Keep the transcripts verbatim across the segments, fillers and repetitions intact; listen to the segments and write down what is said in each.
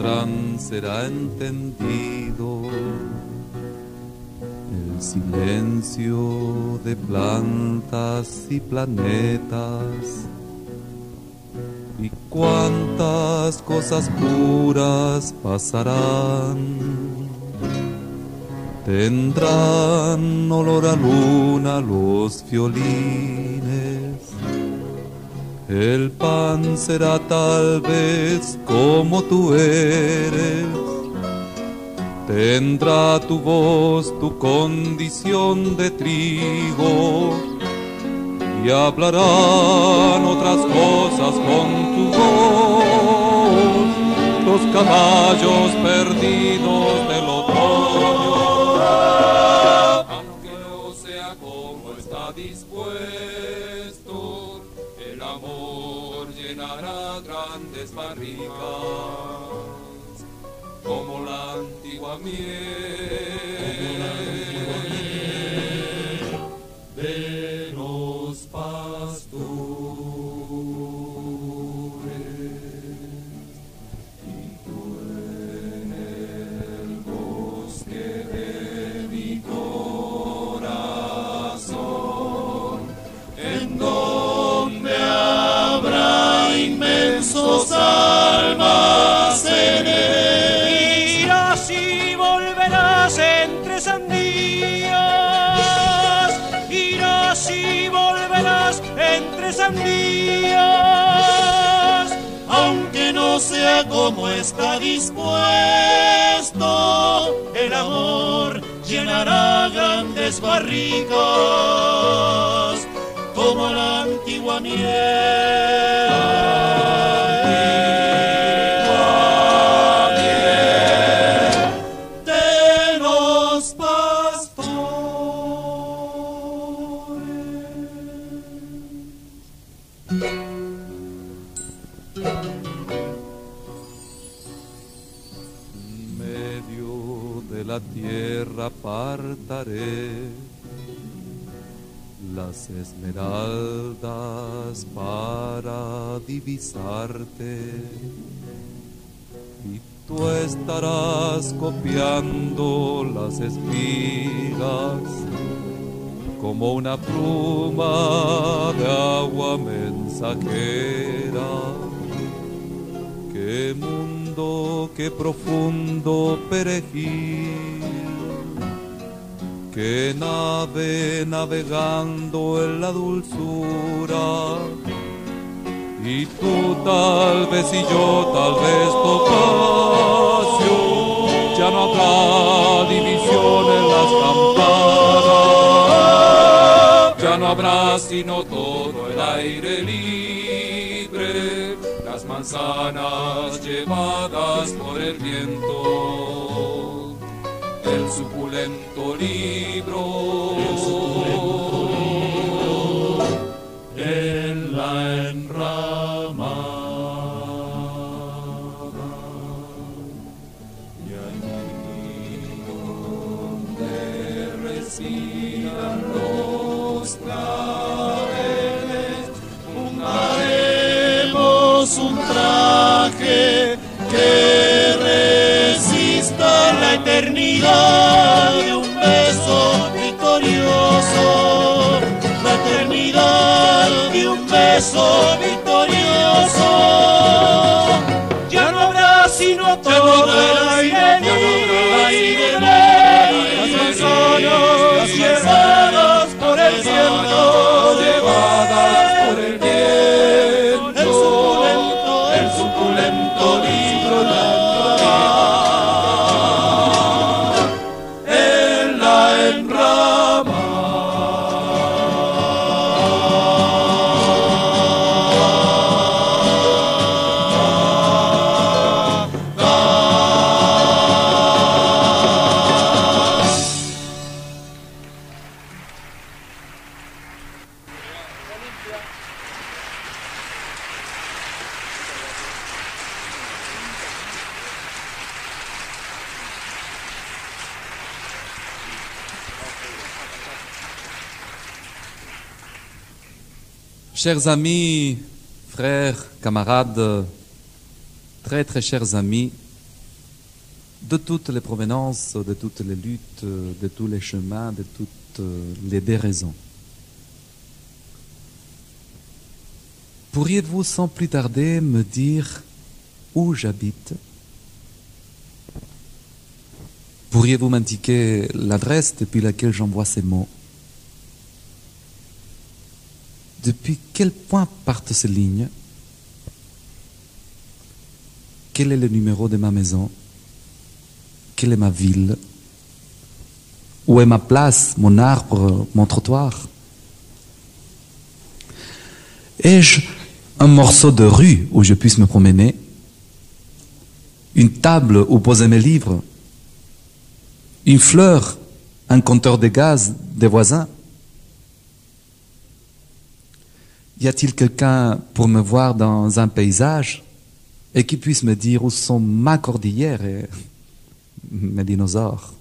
pondrán será entendido. El silencio de plantas y planetas, y cuántas cosas puras pasarán. Tendrán olor a luna los violines. El pan será tal vez como tú eres. Tendrá tu voz tu condición de trigo, y hablarán otras cosas con tu voz, los caballos perdidos del otoño. Aunque no sea como está dispuesto, el amor llenará grandes barricas, como la antigua miel de los pastores. Y tú en el bosque de mi corazón, en donde habrá inmensos almacenes, irás y volverás entre sandías, irás y volverás entre sandías, aunque no sea como está dispuesto, el amor llenará grandes barricas, como la antigua miel. La tierra apartaré las esmeraldas para divisarte, y tú estarás copiando las espigas como una pluma de agua mensajera. Qué mundo, qué profundo perejil, qué nave navegando en la dulzura, y tú tal vez y yo tal vez Topacio, ya no habrá división en las campanas, ya no habrá sino todo el aire libre, las manzanas llevadas por el viento, el suculento libro, el suculento libro en la enramada, y allí donde respiran los claveles, un un traje que resista la eternidad de un beso victorioso, la eternidad de un beso victorioso. Ya no habrá sino todo el aire libre, las manzanas llevadas por el viento, llevadas por el viento. Suculento libro en la Chers amis, frères, camarades, très très chers amis, de toutes les provenances, de toutes les luttes, de tous les chemins, de toutes les déraisons. Pourriez-vous sans plus tarder me dire où j'habite? Pourriez-vous m'indiquer l'adresse depuis laquelle j'envoie ces mots? Depuis quel point partent ces lignes? Quel est le numéro de ma maison? Quelle est ma ville? Où est ma place, mon arbre, mon trottoir? Ai-je un morceau de rue où je puisse me promener? Une table où poser mes livres? Une fleur? Un compteur de gaz des voisins? Y a-t-il quelqu'un pour me voir dans un paysage et qui puisse me dire où sont ma cordillère et mes dinosaures?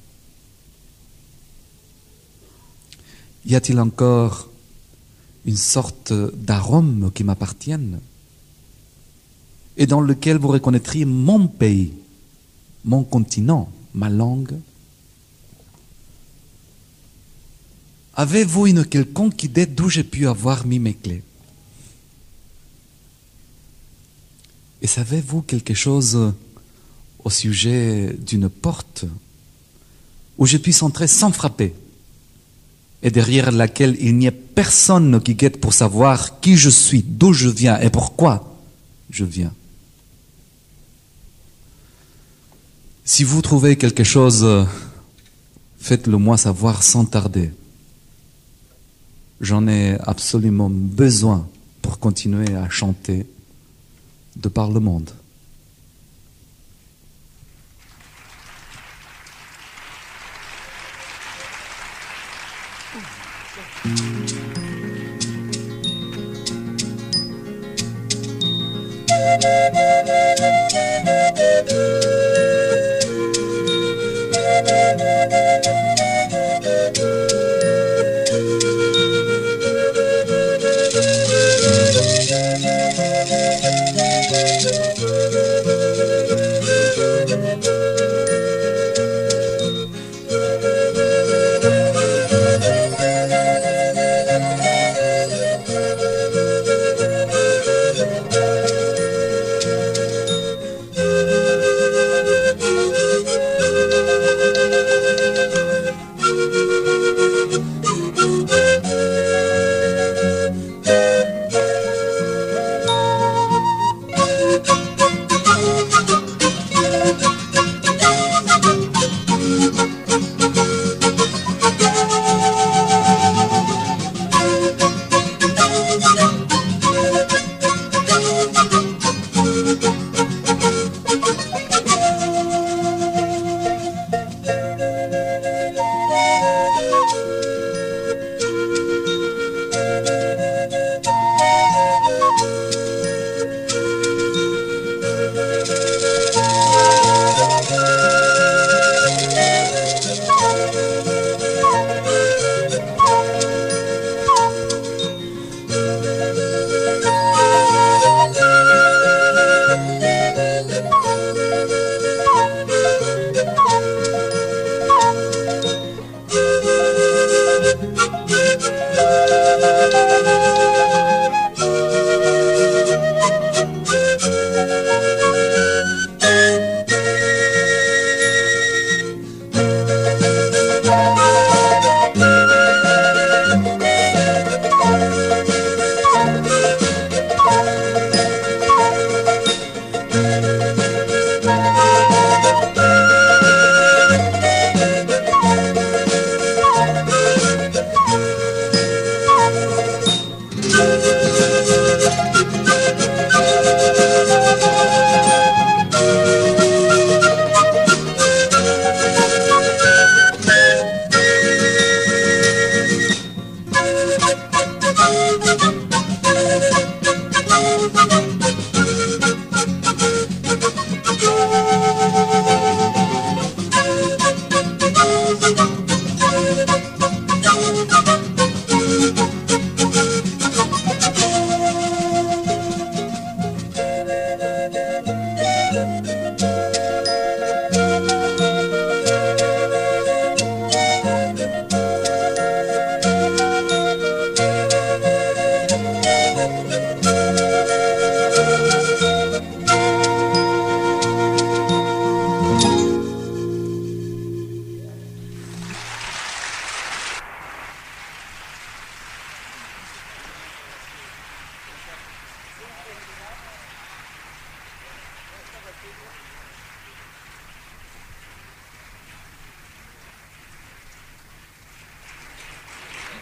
Y a-t-il encore une sorte d'arôme qui m'appartienne et dans lequel vous reconnaîtriez mon pays, mon continent, ma langue? Avez-vous une quelconque idée d'où j'ai pu avoir mis mes clés? Et savez-vous quelque chose au sujet d'une porte où je puisse entrer sans frapper et derrière laquelle il n'y ait personne qui guette pour savoir qui je suis, d'où je viens et pourquoi je viens? Si vous trouvez quelque chose, faites-le moi savoir sans tarder. J'en ai absolument besoin pour continuer à chanter de par le monde.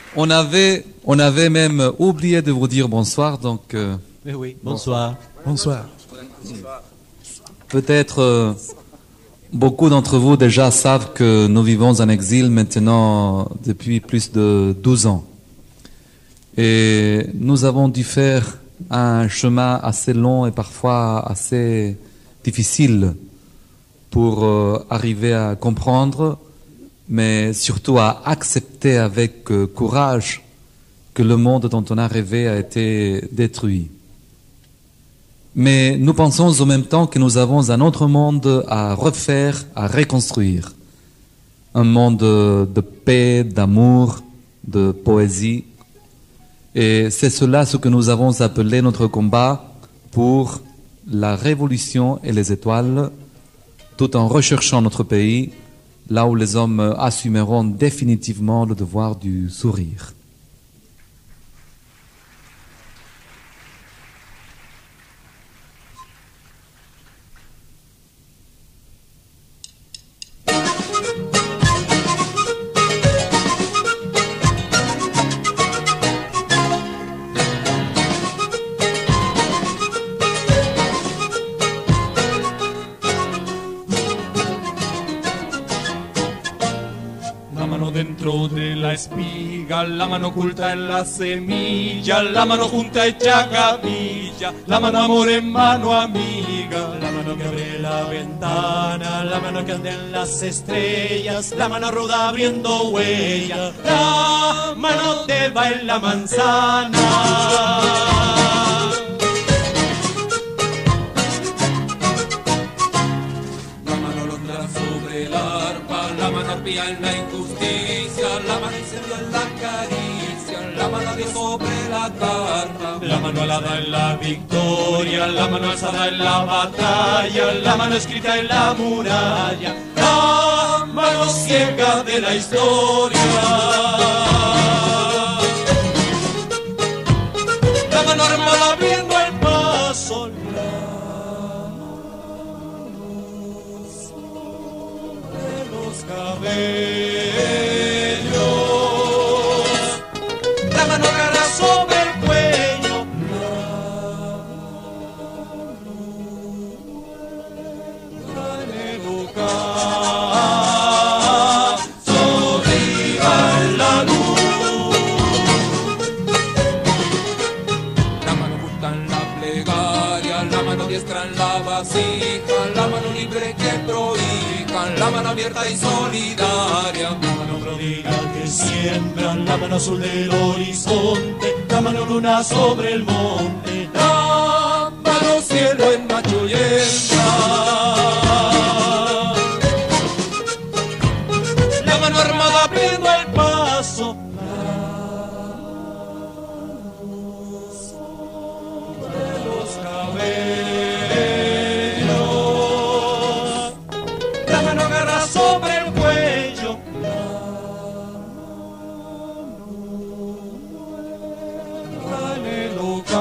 On avait, on avait même oublié de vous dire bonsoir, donc euh, Mais oui, bonsoir. Bonsoir. peut-être euh, beaucoup d'entre vous déjà savent que nous vivons en exil maintenant depuis plus de douze ans. Et nous avons dû faire un chemin assez long et parfois assez difficile pour euh, arriver à comprendre, mais surtout à accepter avec euh, courage que le monde dont on a rêvé a été détruit. Mais nous pensons en même temps que nous avons un autre monde à refaire, à reconstruire. Un monde de paix, d'amour, de poésie. Et c'est cela ce que nous avons appelé notre combat pour la révolution et les étoiles, tout en recherchant notre pays, là où les hommes assumeront définitivement le devoir du sourire. Dentro de la espiga, la mano oculta en la semilla, la mano junta hecha gavilla, la mano amor en mano amiga, la mano que abre la ventana, la mano que anda en las estrellas, la mano ruda abriendo huella, la mano te va en la manzana. En la injusticia, la mano incendio en la caricia, la mano de sobre la carta, la mano alada en la victoria, la mano alzada en la batalla, la mano escrita en la muralla, la mano ciega de la historia. La mano armada abriendo el paso, la mano sobre los cabellos. La mano cara sobre el cuello, la educación viva la luz. la mano justa en la plegaria, la mano diestra en la vasija, la mano libre que prohija, la mano abierta y solidaria, La mano prodiga que siembra, la mano azul del horizonte, la mano luna sobre el monte, la mano cielo en macho y hembra, la mano armada abriendo el paso, sobre los cabellos, la mano agarra sobre el cuello, la en el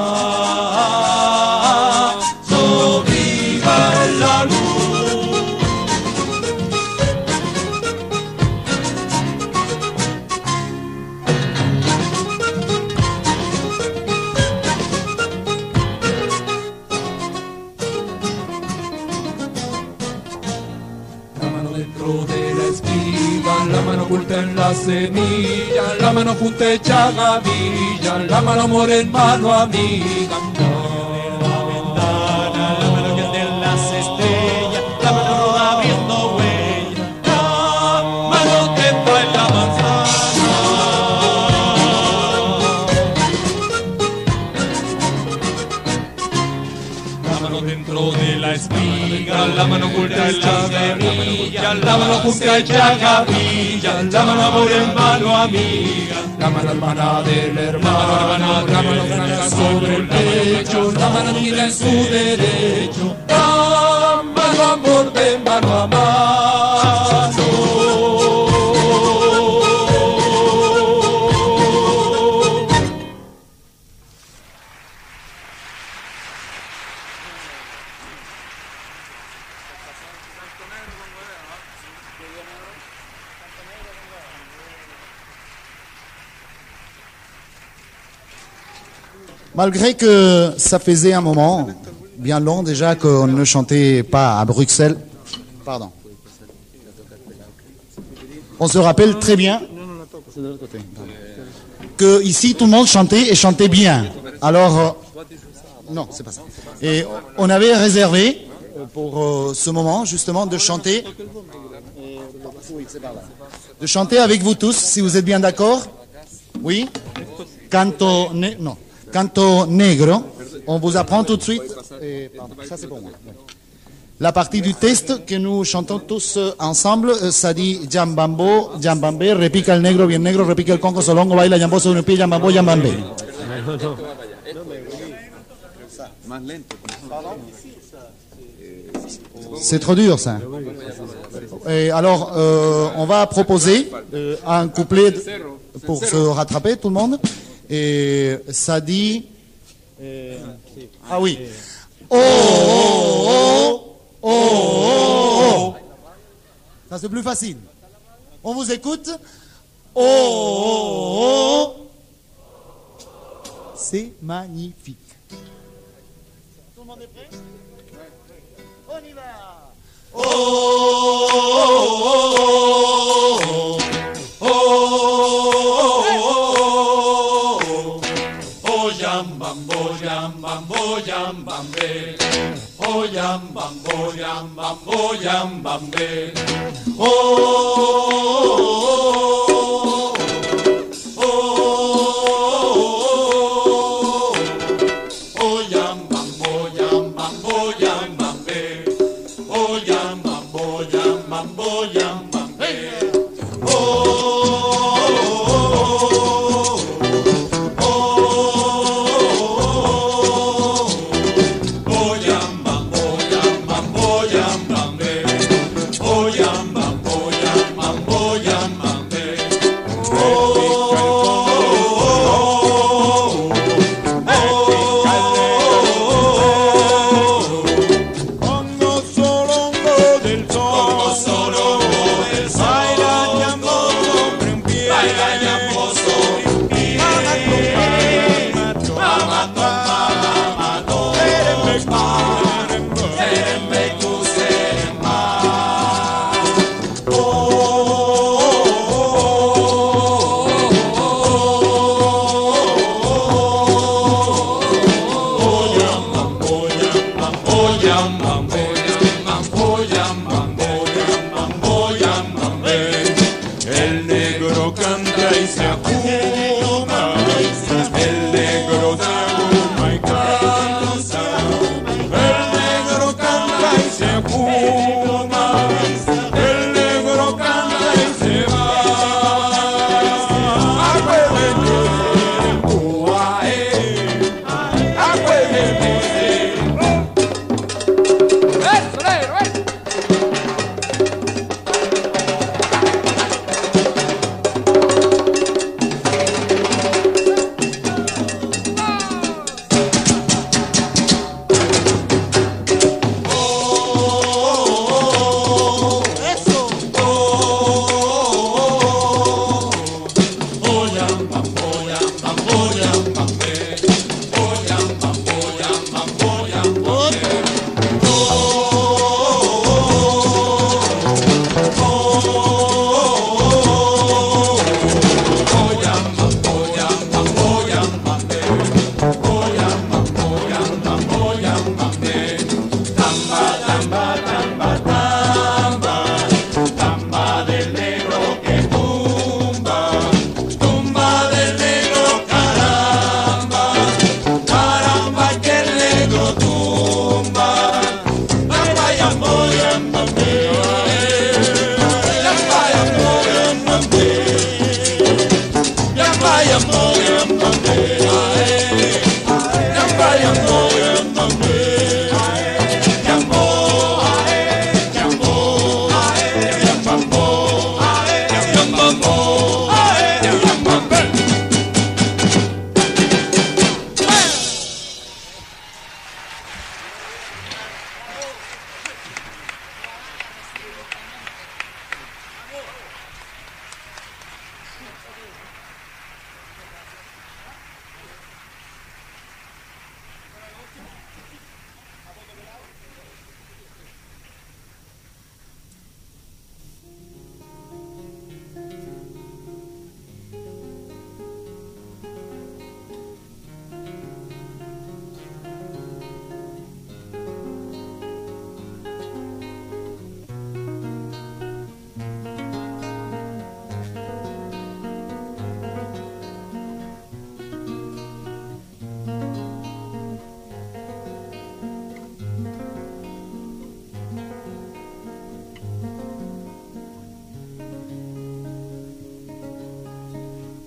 ocaso viva la luz. la mano dentro de la espiga, la mano oculta en la semilla, la mano junta hecha gavilla, la mano amor en mano amiga. La ventana, la mano que anda en las estrellas, la mano ruda abriendo huella, la mano que va en la manzana. La mano dentro de la espiga, la mano oculta en la semilla, la mano junta hecha gavilla, la mano amor en mano amiga. La mano hermana del hermano, la mano franca sobre el pecho, la mano unida en su derecho, la mano amor de mano a mano. Malgré que ça faisait un moment bien long déjà qu'on ne chantait pas à Bruxelles, pardon. On se rappelle très bien que ici tout le monde chantait et chantait bien. Alors, euh, non, c'est pas ça. Et on avait réservé pour euh, ce moment justement de chanter, de chanter avec vous tous, si vous êtes bien d'accord. Oui. Canto, ne non. Canto negro. On vous apprend tout de suite. Et, pardon, ça c'est pour moi. La partie du texte que nous chantons tous ensemble, ça dit Jambambo, Jambambe, repica el negro, bien negro, repica el conco, solongo, baila, Jambo, sobre un pie, Jambambo, Jambambe. C'est trop dur ça. Et alors, euh, on va proposer euh, un couplet pour se rattraper, tout le monde. Et ça dit... Euh, ah oui. Oh, oh, oh. Oh, oh, oh. Ça c'est plus facile. On vous écoute. Oh, oh, oh. C'est magnifique. Tout le monde est prêt? On y va. Oh, oh, oh, oh. Oh, oh, oh. Oh, jambambo, jambambo, jambambe. Oh, yambambo, yambambo, yambambe. Oh, oh, oh, oh, oh, yambambo, yambambo, yambambe. Oh, yambambo, yambambo, yambambe. Oh,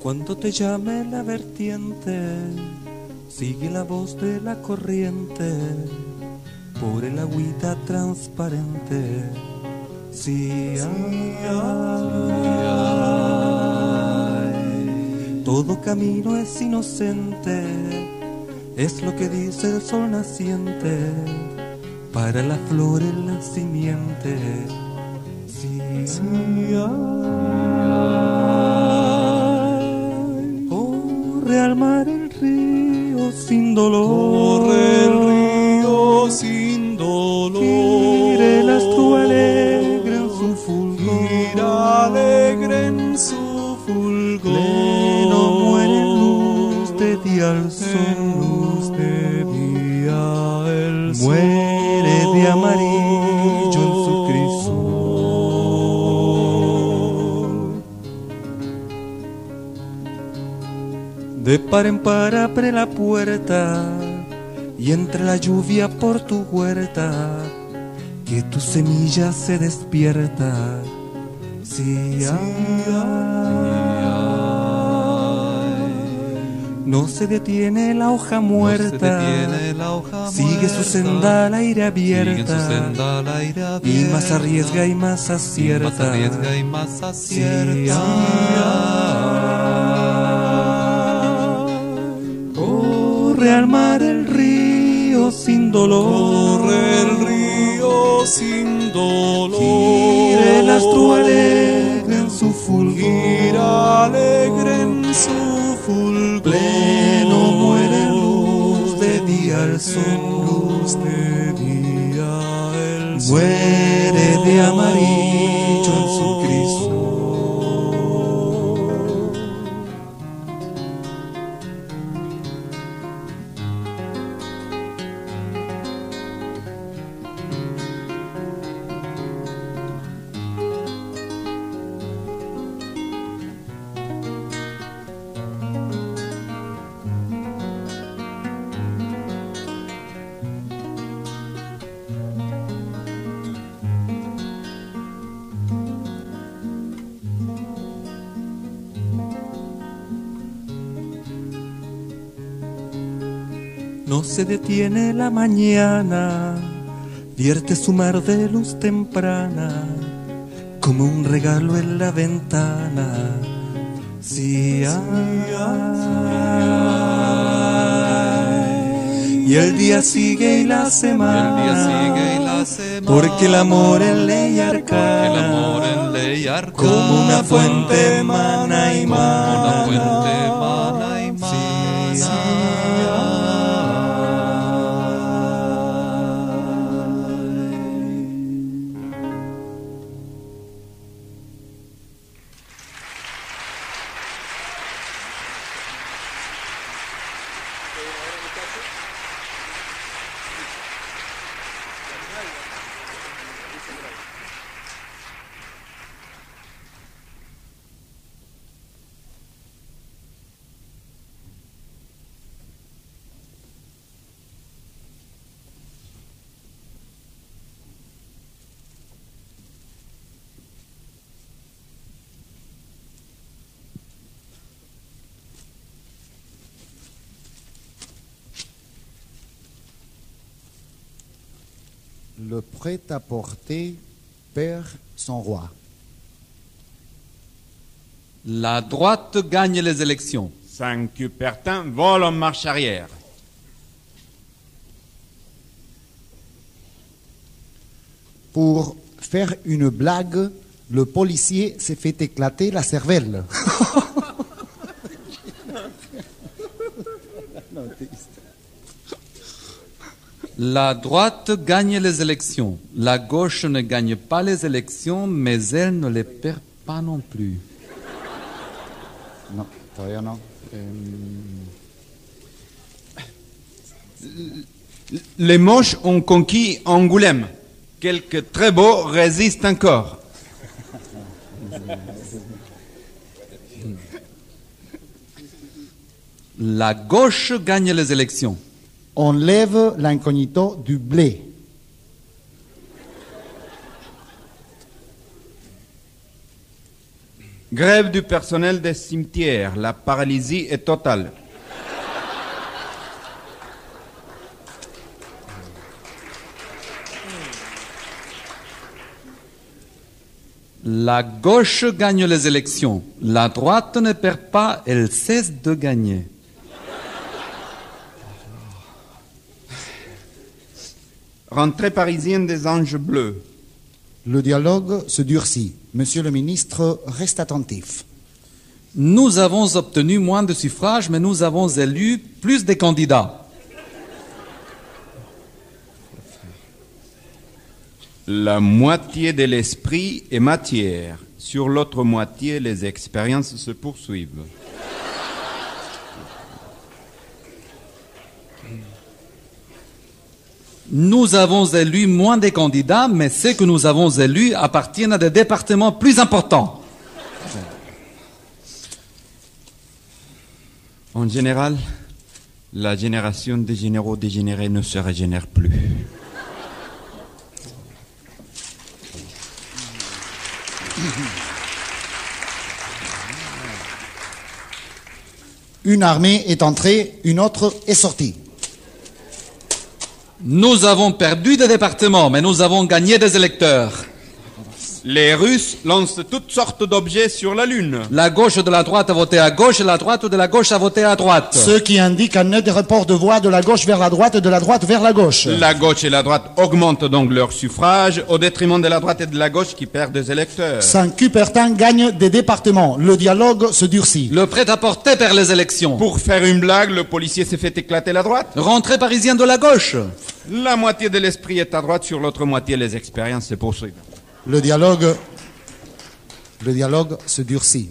Cuando te llame la vertiente, sigue la voz de la corriente por el agüita transparente. Sí, ay, ay. Todo camino es inocente, es lo que dice el sol naciente, para la flor en la simiente. Sí, ay, ay. Corre al mar el río sin dolor, corre el río sin dolor. Gire el astro alegre en su fulgor, gira alegre en su fulgor. Pleno muere en luz de día al sol, En luz de día el sol. muere de amarillo en su crisol. De par en par abre la puerta y entre la lluvia por tu huerta, que tu semilla se despierta. Sí, ay, ay. No se detiene la hoja muerta, No se detiene la hoja sigue muerta. su senda al aire abierta, Sigue su senda al aire abierta. y más arriesga y más acierta. Y más arriesga y más Sí, acierta. ay, corre al mar el río sin dolor, Corre el río sin dolor. gira el astro alegre en su fulgor, Gira alegre en su fulgor. pleno muere en luz de día el sol, En luz de día el sol. muere de amarillo en su crisol. No se detiene la mañana, vierte su mar de luz temprana, como un regalo en la ventana. Sí, ay, ay. Y el día sigue y la semana, Y el día sigue y la semana. porque el amor es ley arcana, El amor en ley arcana. como una fuente emana y Como mana. una fuente emana y mana. Sí, Le prêt-à-porter perd son roi. La droite gagne les élections. Saint-Cubertin vole en marche arrière. Pour faire une blague, le policier s'est fait éclater la cervelle. La droite gagne les élections. La gauche ne gagne pas les élections, mais elle ne les perd pas non plus. No, todavía no. Les moches ont conquis Angoulême. Quelques très beaux résistent encore. La gauche gagne les élections. On lève l'incognito du blé. Grève du personnel des cimetières. La paralysie est totale. La gauche gagne les élections. La droite ne perd pas, elle cesse de gagner. Rentrée parisienne des Anges Bleus. Le dialogue se durcit. Monsieur le ministre, reste attentif. Nous avons obtenu moins de suffrages, mais nous avons élu plus de candidats. La moitié de l'esprit est matière. Sur l'autre moitié, les expériences se poursuivent. Nous avons élu moins de candidats, mais ceux que nous avons élus appartiennent à des départements plus importants. En général, la génération des généraux dégénérés ne se régénère plus. Une armée est entrée, une autre est sortie. Nous avons perdu des départements, mais nous avons gagné des électeurs. Les Russes lancent toutes sortes d'objets sur la Lune. La gauche de la droite a voté à gauche et la droite de la gauche a voté à droite. Ce qui indique un net report de voix de la gauche vers la droite et de la droite vers la gauche. La gauche et la droite augmentent donc leur suffrage au détriment de la droite et de la gauche qui perdent des électeurs. Saint-Cubertin gagne des départements. Le dialogue se durcit. Le prêt-à-porter perd les élections. Pour faire une blague, le policier s'est fait éclater la droite. Rentrée parisienne de la gauche. La moitié de l'esprit est à droite, sur l'autre moitié, les expériences se poursuivent. Le dialogue, le dialogue se durcit.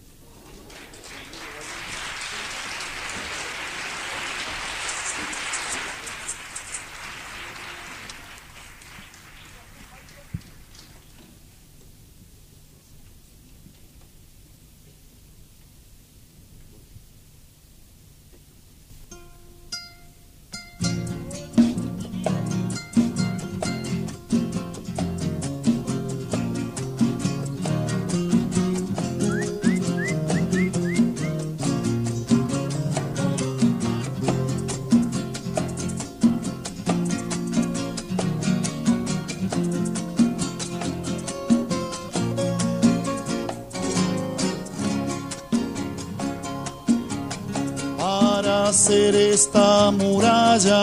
Hacer esta muralla,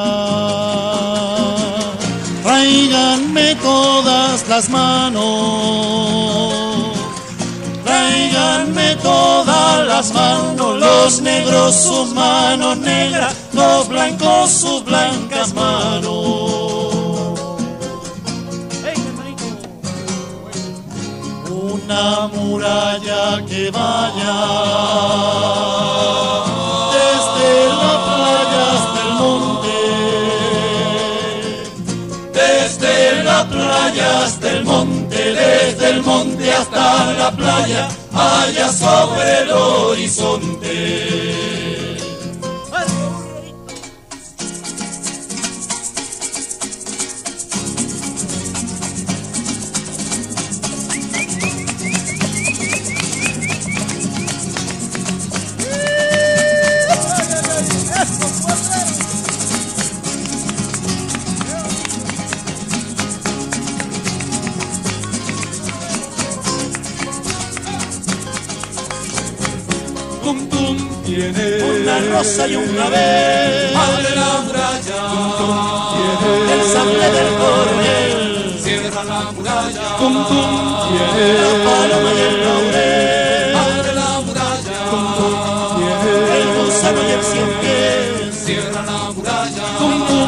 tráiganme todas las manos, tráiganme todas las manos, los negros sus manos negras, los blancos sus blancas manos. Una muralla que vaya hasta el monte, desde el monte hasta la playa, allá sobre el horizonte. Tum tum tiene una rosa y un clavel, abre la muralla, tum tum tiene el sable del coronel, cierra la muralla, tum tum tiene la paloma y el laurel, abre la muralla, tum tum tiene el gusano y el cien pies, cierra la muralla, tum tum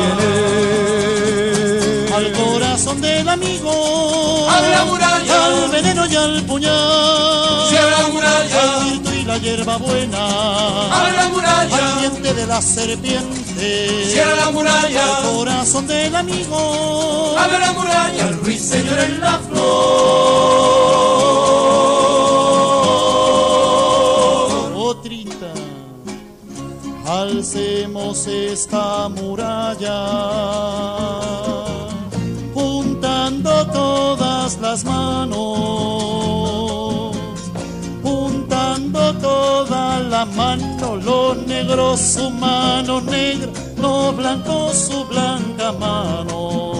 tiene al corazón del amigo, abre la muralla, al veneno y al puñal, cierra la muralla, la hierba buena, abre la muralla, al diente de la serpiente, cierra la muralla, al corazón del amigo, abre la muralla, al ruiseñor en la flor. Otrita, alcemos esta muralla, juntando todas las manos, la mano, lo negro su mano negra, lo blanco su blanca mano.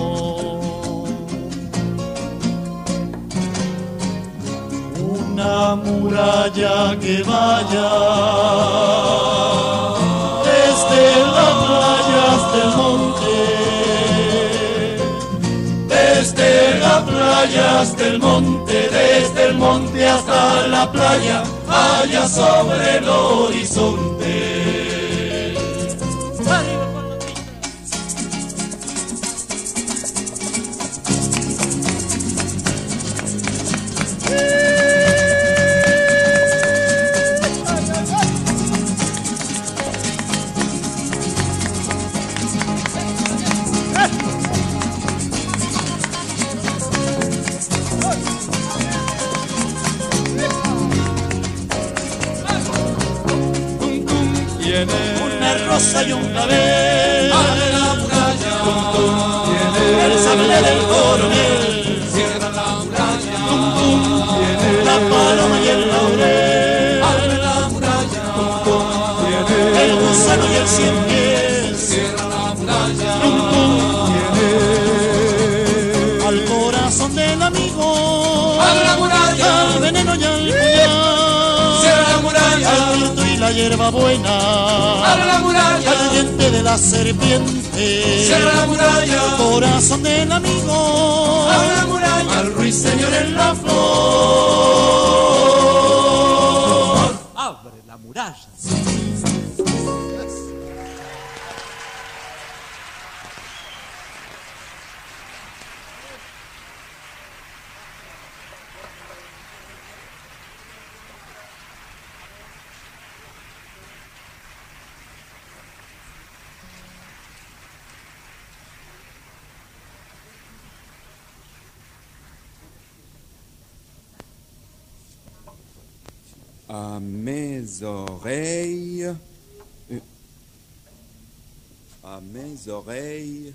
Una muralla que vaya desde las playas del monte, desde las playas del monte, desde el monte hasta la playa, allá sobre el horizonte. Una rosa y un clavel, abre la muralla, tum, tum, tiene el sable del coronel, cierra la muralla, tum, tum, tiene la paloma y el laurel, abre la muralla, tum, tum, tiene el gusano y el cien pies, cierra la muralla, tum, tum, tiene al corazón del amigo, abre la muralla, al veneno y al puñal, cierra la muralla, al grito y la hierba buena, abre la muralla, al diente de la serpiente, cierra la muralla, corazón del amigo, abre la muralla, al ruiseñor en la flor, abre la muralla. À mes oreilles, euh, à mes oreilles,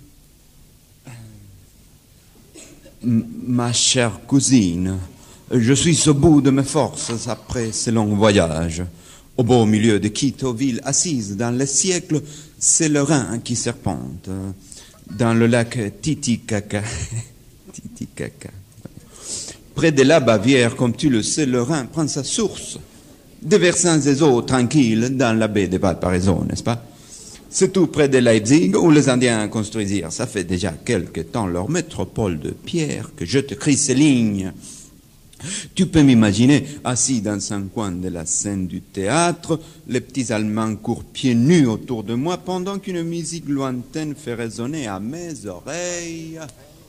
M- ma chère cousine, je suis au bout de mes forces après ce long voyage. Au beau milieu de Quito, ville assise dans le siècle, c'est le Rhin qui serpente. Dans le lac Titicaca, Titicaca. Près de la Bavière, comme tu le sais, le Rhin prend sa source. Déversant ses eaux tranquilles dans la baie de Valparaiso, n'est-ce pas? C'est tout près de Leipzig où les Indiens construisirent, ça fait déjà quelque temps, leur métropole de pierre, que je te crie ces lignes. Tu peux m'imaginer, assis dans un coin de la scène du théâtre, les petits Allemands courent pieds nus autour de moi pendant qu'une musique lointaine fait résonner à mes oreilles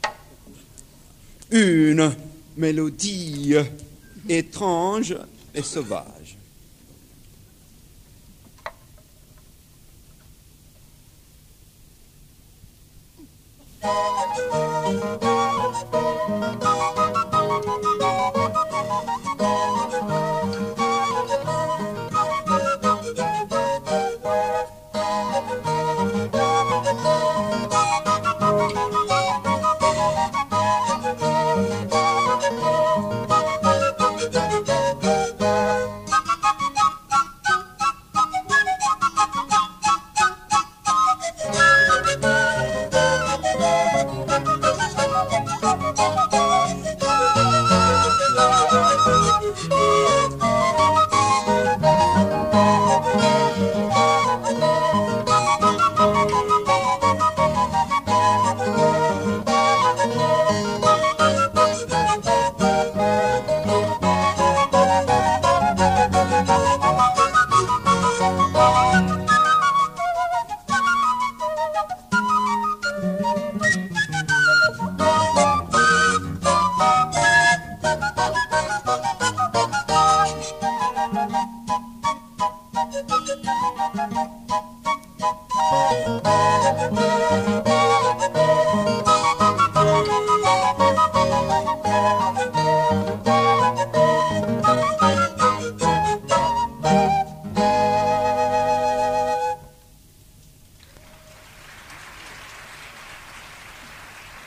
une mélodie étrange et sauvage.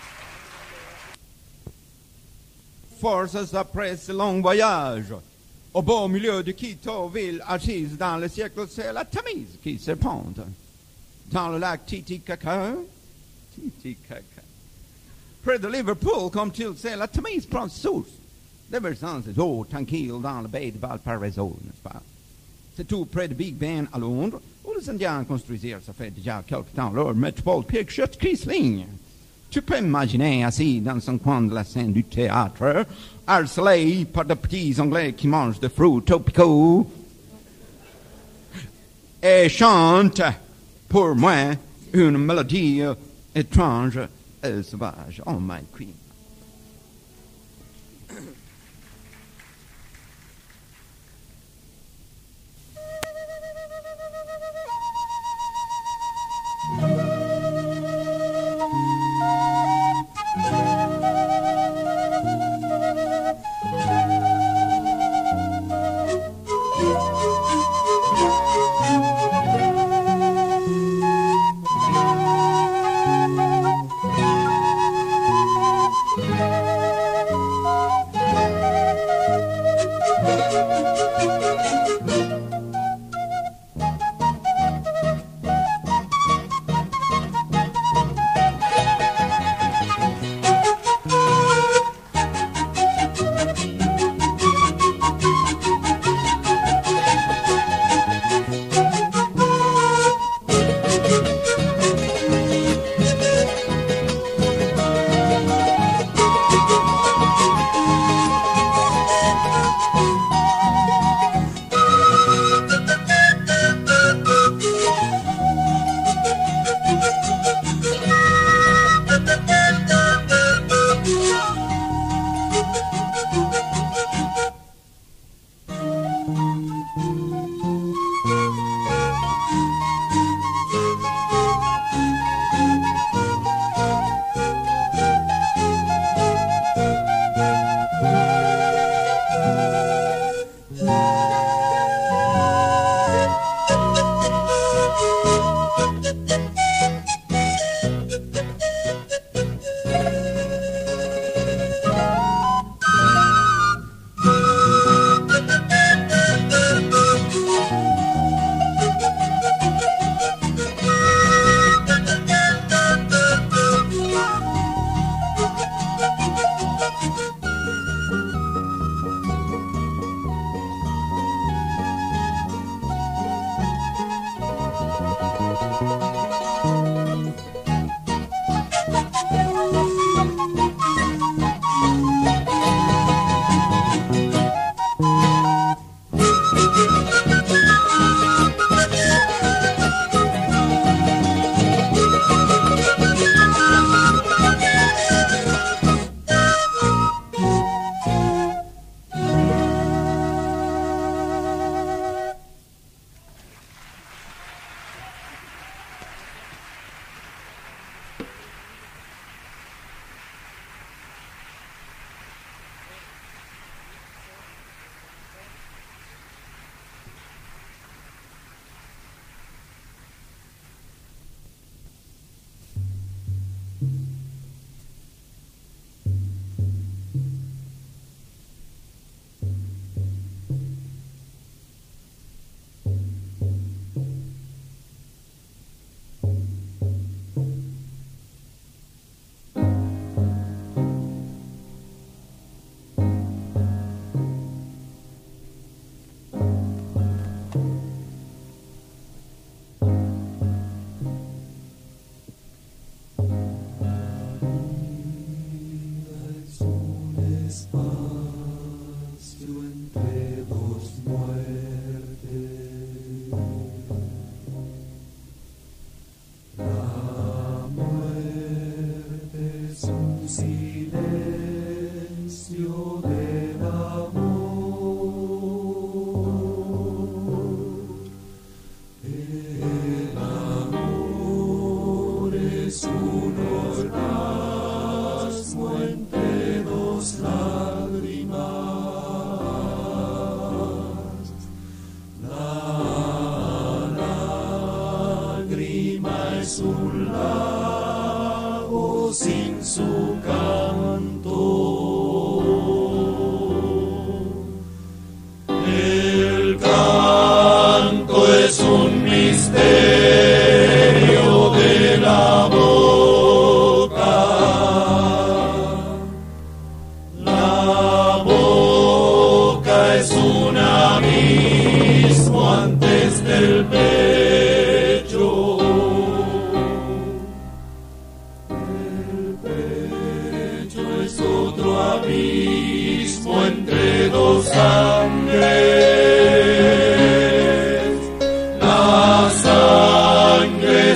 Forces après ce long voyage. Au beau milieu de Quito, ville assise dans le siècle, c'est la Tamise qui serpente. Dans le lac Titicaca, Titicaca. Près de Liverpool, comme tu le sais, la Tamise prend source. Déversant ses eaux tranquilles dans la baie de Valparaiso, n'est-ce pas? C'est tout près de Big Ben à Londres, où les Indiens construisirent, ça fait déjà quelque temps, leur métropole Picture Chrysling. Tu peux m'imaginer assis dans un coin de la scène du théâtre, harcelé par de petits Anglais qui mangent des fruits tropicaux et chantent pour moi une mélodie étrange et sauvage. Oh my queen.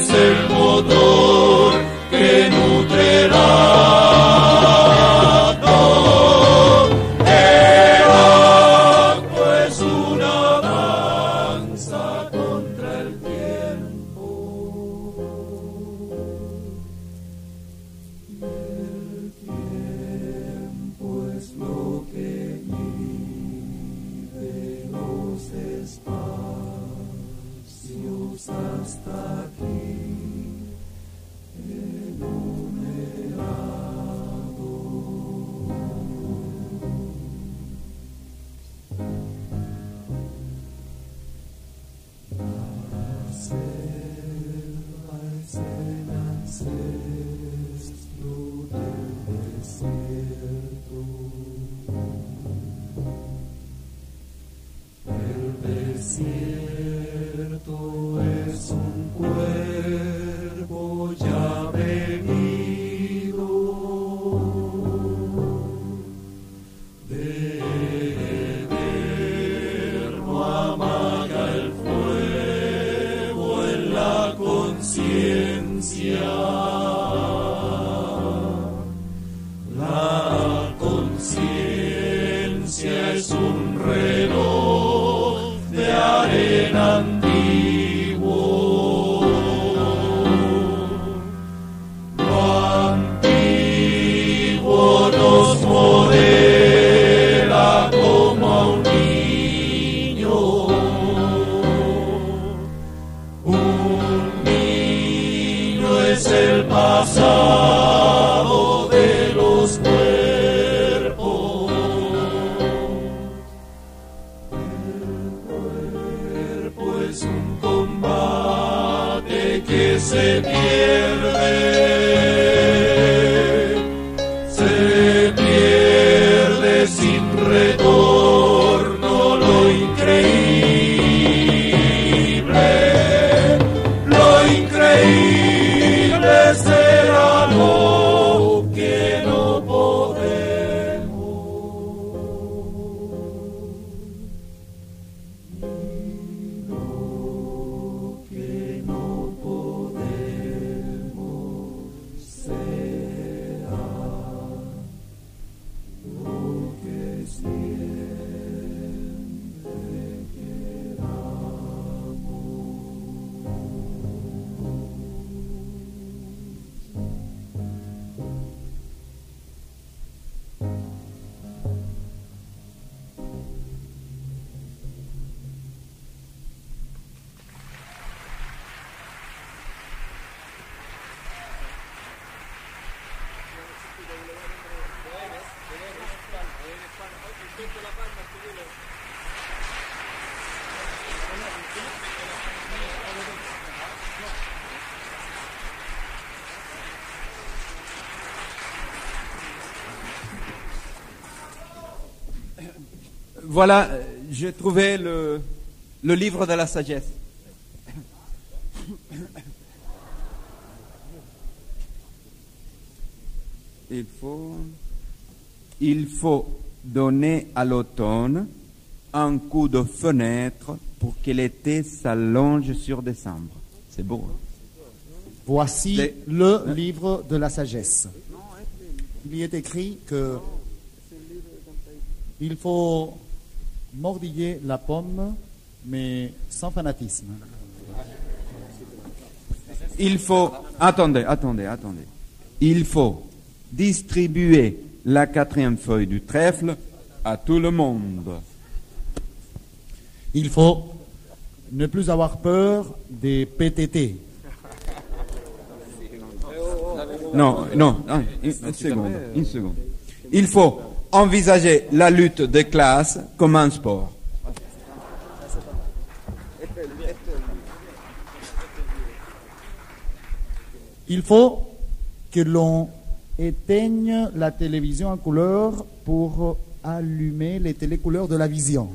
es el motor que nutre el acto. El acto es una danza contra el tiempo. El tiempo es lo que mide los espacios hasta aquí enumerado. La selva es el ancestro del desierto. El desierto es un cuerpo ya venido de eterno amaga el fuego en la conciencia. La conciencia es un reloj de arena antiguo. Lo antiguo nos modela como a un niño. Un niño es el pasado de los cuerpos. Es un combate que se pierde, se pierde sin retorno. Lo increíble, lo increíble será lo que no podemos. Que no podemos será lo que siempre queramos. Voilà, j'ai trouvé le, le livre de la sagesse. Il faut, il faut donner à l'automne un coup de fenêtre pour que l'été s'allonge sur décembre. C'est beau. Hein? Voici Les- le livre de la sagesse. Il y est écrit que il faut mordiller la pomme, mais sans fanatisme. Il faut, attendez, attendez, attendez. Il faut distribuer la quatrième feuille du trèfle à tout le monde. Il faut ne plus avoir peur des P T T. Non, non, non, une, une seconde, une seconde. Il faut envisager la lutte des classes comme un sport. Il faut que l'on éteigne la télévision en couleur pour allumer les télécouleurs de la vision.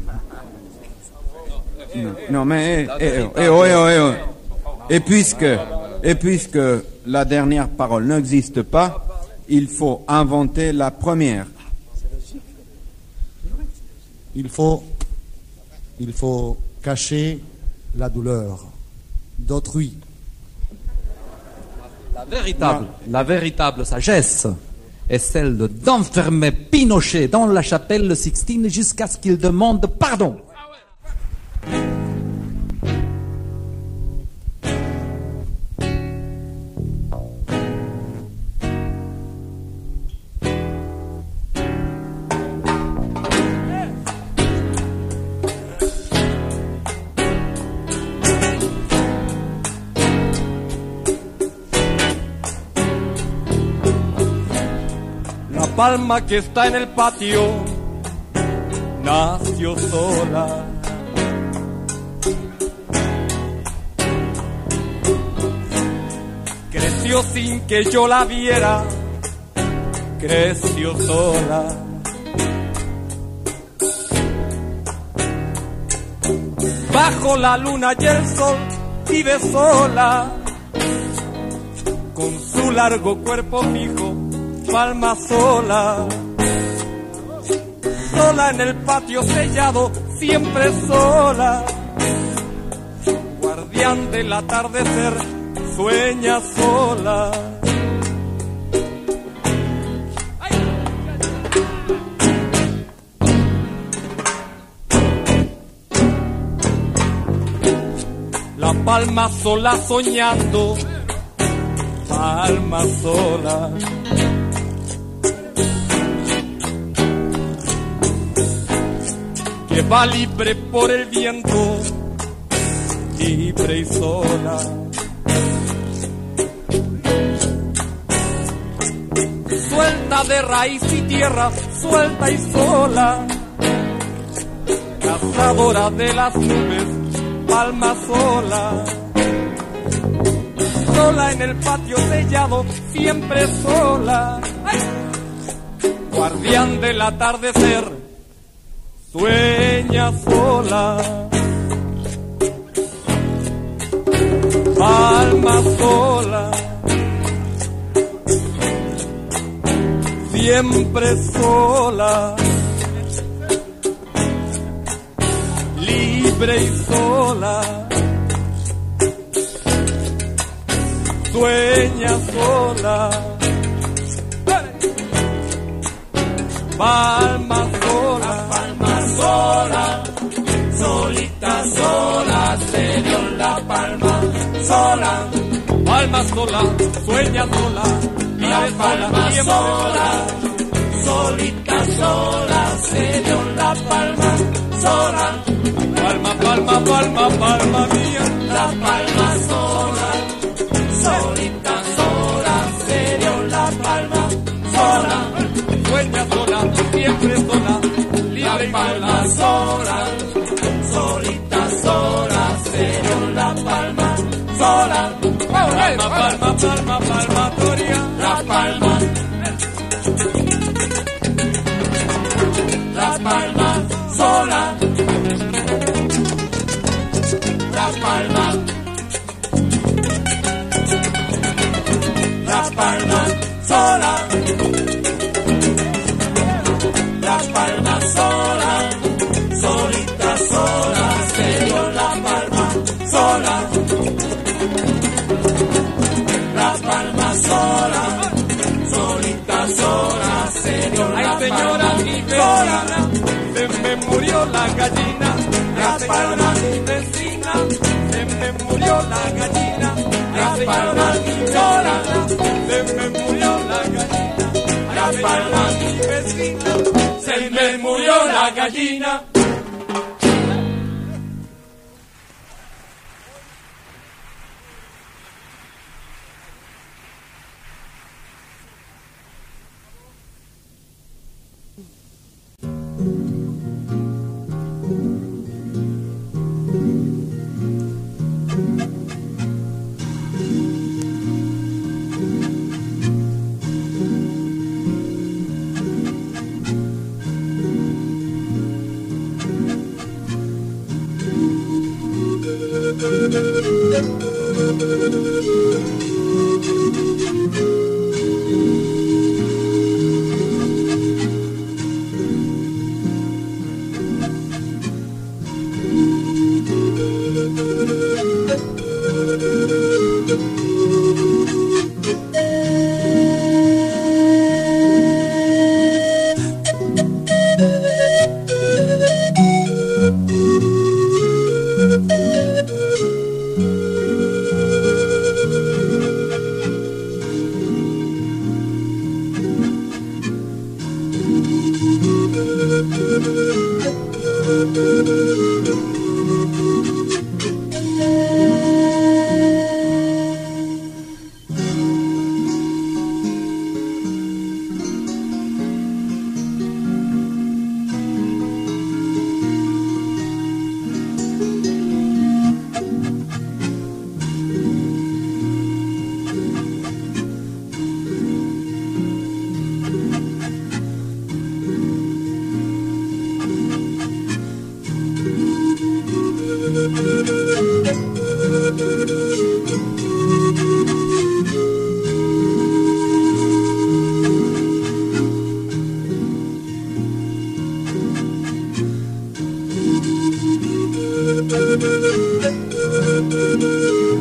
Non, non, mais eh, eh, oh, eh, oh, eh, oh, eh, oh. Et puisque, et puisque la dernière parole n'existe pas, il faut inventer la première. Il faut, il faut cacher la douleur d'autrui. La véritable, la véritable sagesse est celle de- d'enfermer Pinochet dans la chapelle Sixtine jusqu'à ce qu'il demande pardon. La palma que está en el patio nació sola. Creció sin que yo la viera, creció sola. Bajo la luna y el sol vive sola, con su largo cuerpo fijo, palma sola. Sola en el patio sellado, siempre sola. Guardián del atardecer, sueña sola. La palma sola soñando, palma sola. Que va libre por el viento, libre y sola. Suelta de raíz y tierra, suelta y sola. Cazadora de las nubes, palma sola. Sola en el patio sellado, siempre sola. ¡Ay! Guardián del atardecer, sueña sola. Palma sola, siempre sola. Libre y sola, sueña sola. Palma sola, palma sola, solita sola, se dio la palma sola. Palma sola, sueña sola, la palma sola, solita sola, se dio la palma sola. Palma, palma, palma, palma mía, la palma sola, solita sola, se dio la palma sola. Sueña sola, siempre sola, libre y palma sola, solita sola, se dio la palma sola. Palma, palma, palma, palmatoria, la palma, la palma sola, la palma, la palma sola. La palma sola, solita sola, se dio la palma sola. La palma sola, solita sola, se dio la palma sola. Se me murió la gallina, la palma mi vecina. Se me murió la gallina, la palma mi sola. Se me murió la gallina, la palma mi vecina. Se me murió la gallina.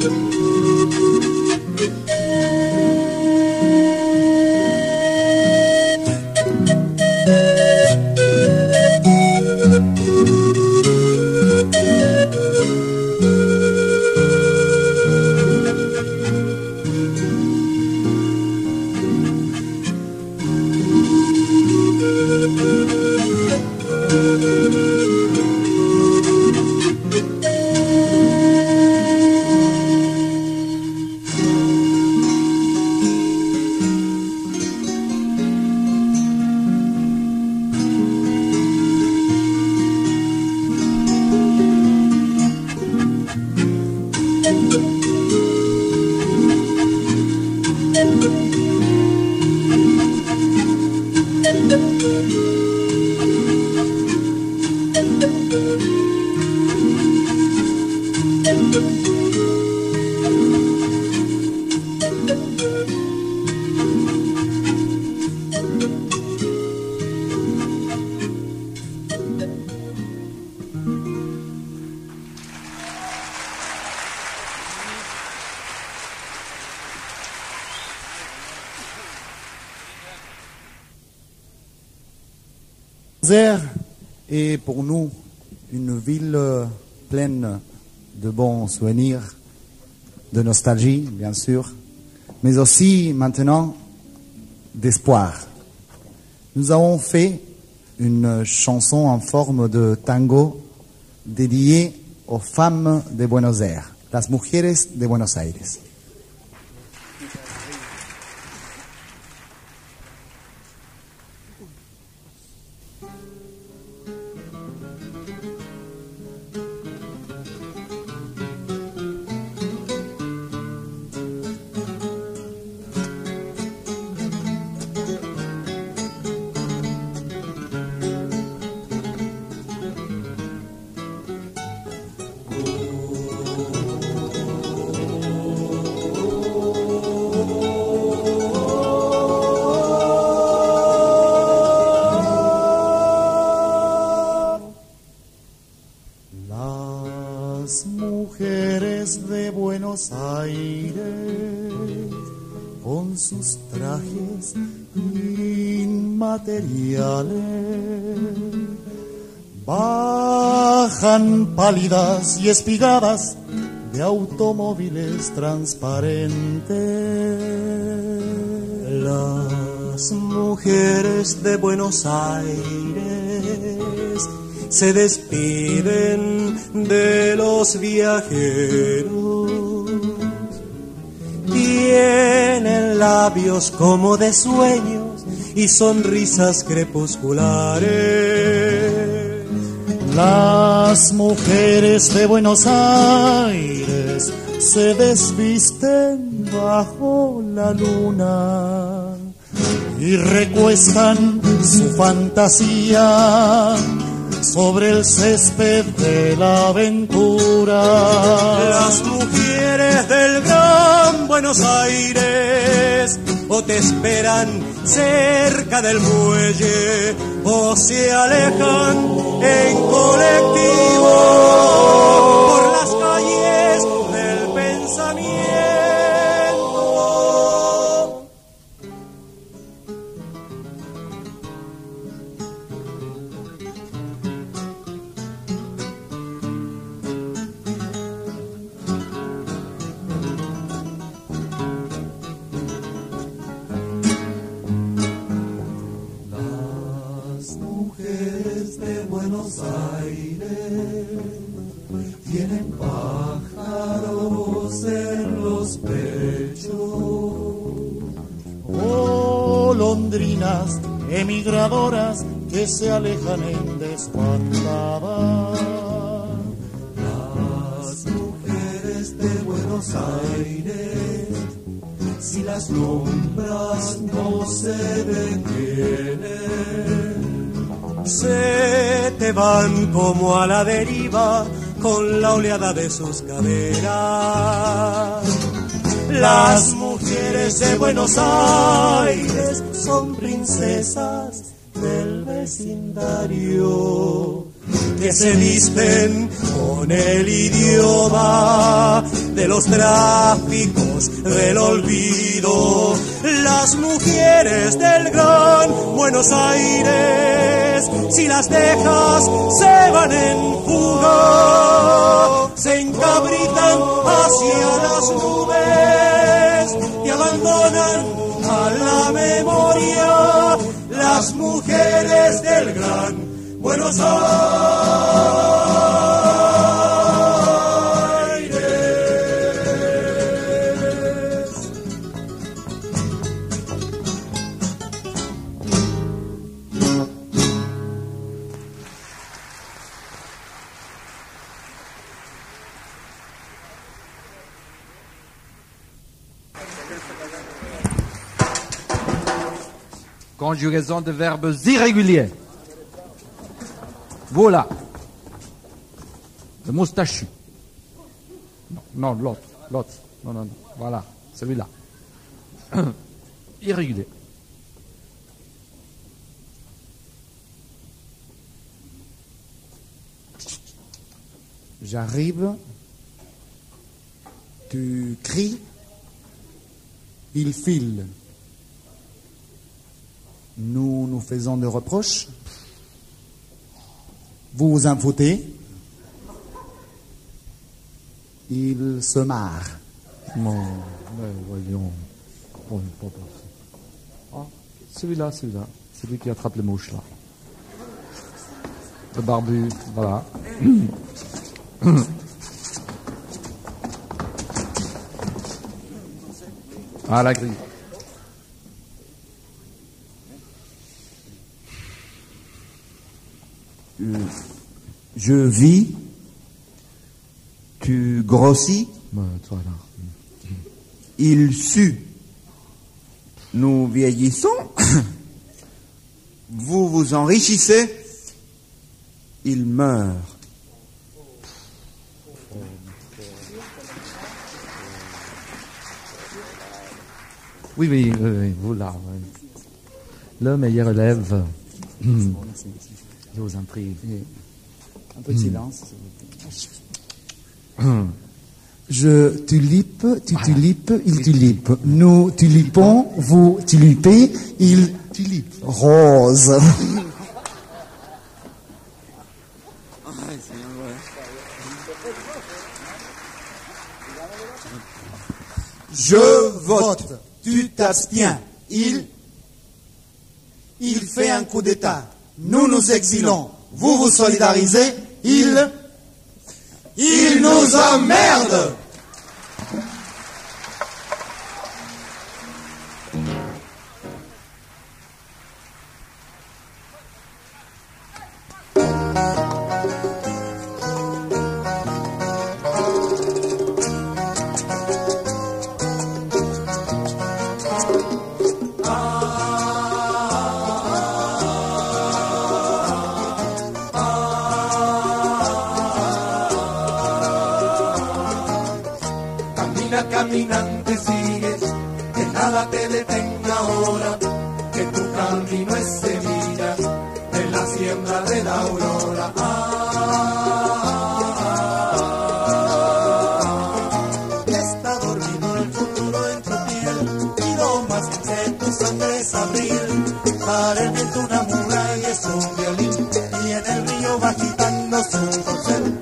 Zère est pour nous une ville pleine de bons souvenirs, de nostalgie, bien sûr, mais aussi maintenant d'espoir. Nous avons fait une chanson en forme de tango dédiée aux femmes de Buenos Aires, las mujeres de Buenos Aires. Las mujeres de Buenos Aires, con sus trajes inmateriales, bajan pálidas y espigadas de automóviles transparentes. Las mujeres de Buenos Aires se despiden de los viajeros. Tienen labios como de sueños y sonrisas crepusculares. Las mujeres de Buenos Aires se desvisten bajo la luna y recuestan su fantasía sobre el césped de la aventura. Las mujeres del Gran Buenos Aires o te esperan cerca del muelle o se alejan en colectivo por las calles del pensamiento. Buenos Aires tienen pájaros en los pechos, golondrinas emigradoras que se alejan en desbandada. Las mujeres de Buenos Aires, si las sombras no se detienen, se te van como a la deriva con la oleada de sus caderas. Las mujeres de Buenos Aires son princesas del vecindario que se visten con el idioma de los tráficos del olvido. Las mujeres del gran Buenos Aires, si las dejas, se van en fuga, se encabritan hacia las nubes y abandonan a la memoria las mujeres del gran Buenos Aires. Conjugaison de verbes irréguliers. Voilà. Le moustachu. Non, non, l'autre, l'autre. Non, non, non. Voilà, celui-là. Irrégulier. J'arrive, tu cries, il file. Nous nous faisons des reproches. Vous vous en foutez. Il se marre. Non, mais voyons. Bon, pas ah, celui-là, celui-là. Celui qui attrape les mouches, là. Le barbu, voilà. Ah, la grille. Je vis, tu grossis, Ben, toi, là. il sue, nous vieillissons, vous vous enrichissez, il meurt. Oui, oui, oui, oui, vous là. Oui. Le meilleur élève. Hmm. Je vous en prie. Un peu de silence. Je tulipe, tu Voilà. tulipes, il tulipe. Nous tulipons, vous tulipez, il tulipe. Rose. Je vote, tu t'abstiens, il, il fait un coup d'État. Nous nous exilons, vous vous solidarisez, il, il nous emmerde. Caminante sigues, que nada te detenga ahora, que tu camino es semilla de la siembra de la aurora. Ah, está dormido el futuro en tu piel, y lo más dulce en tu sangre es abril. Para el viento una muralla es un violín, y en el río va agitándose un corcel.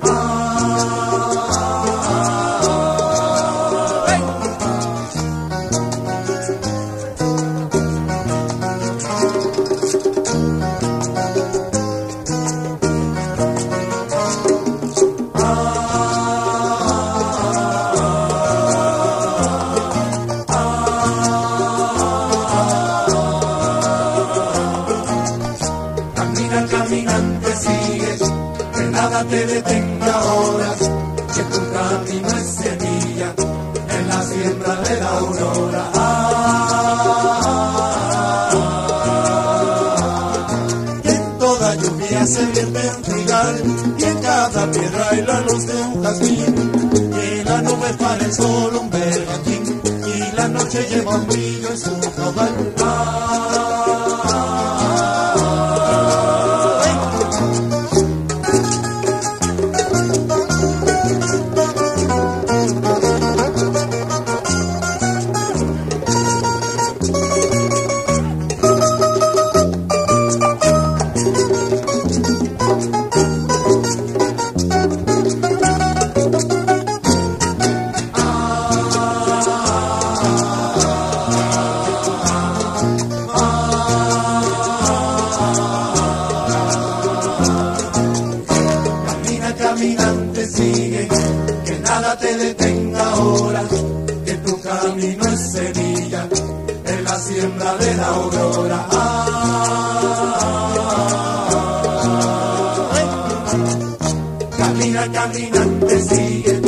Te detenga ahora, que tu camino es semilla en la siembra de la aurora. Ah, que en toda lluvia se vierte en trigal, y en cada piedra hay la luz de un jazmín, y la nube para el sol un bergantín, y la noche lleva un brillo en su caudal. Ah, camino es semilla, en la siembra de la aurora. Ay, camina, caminante, sigue.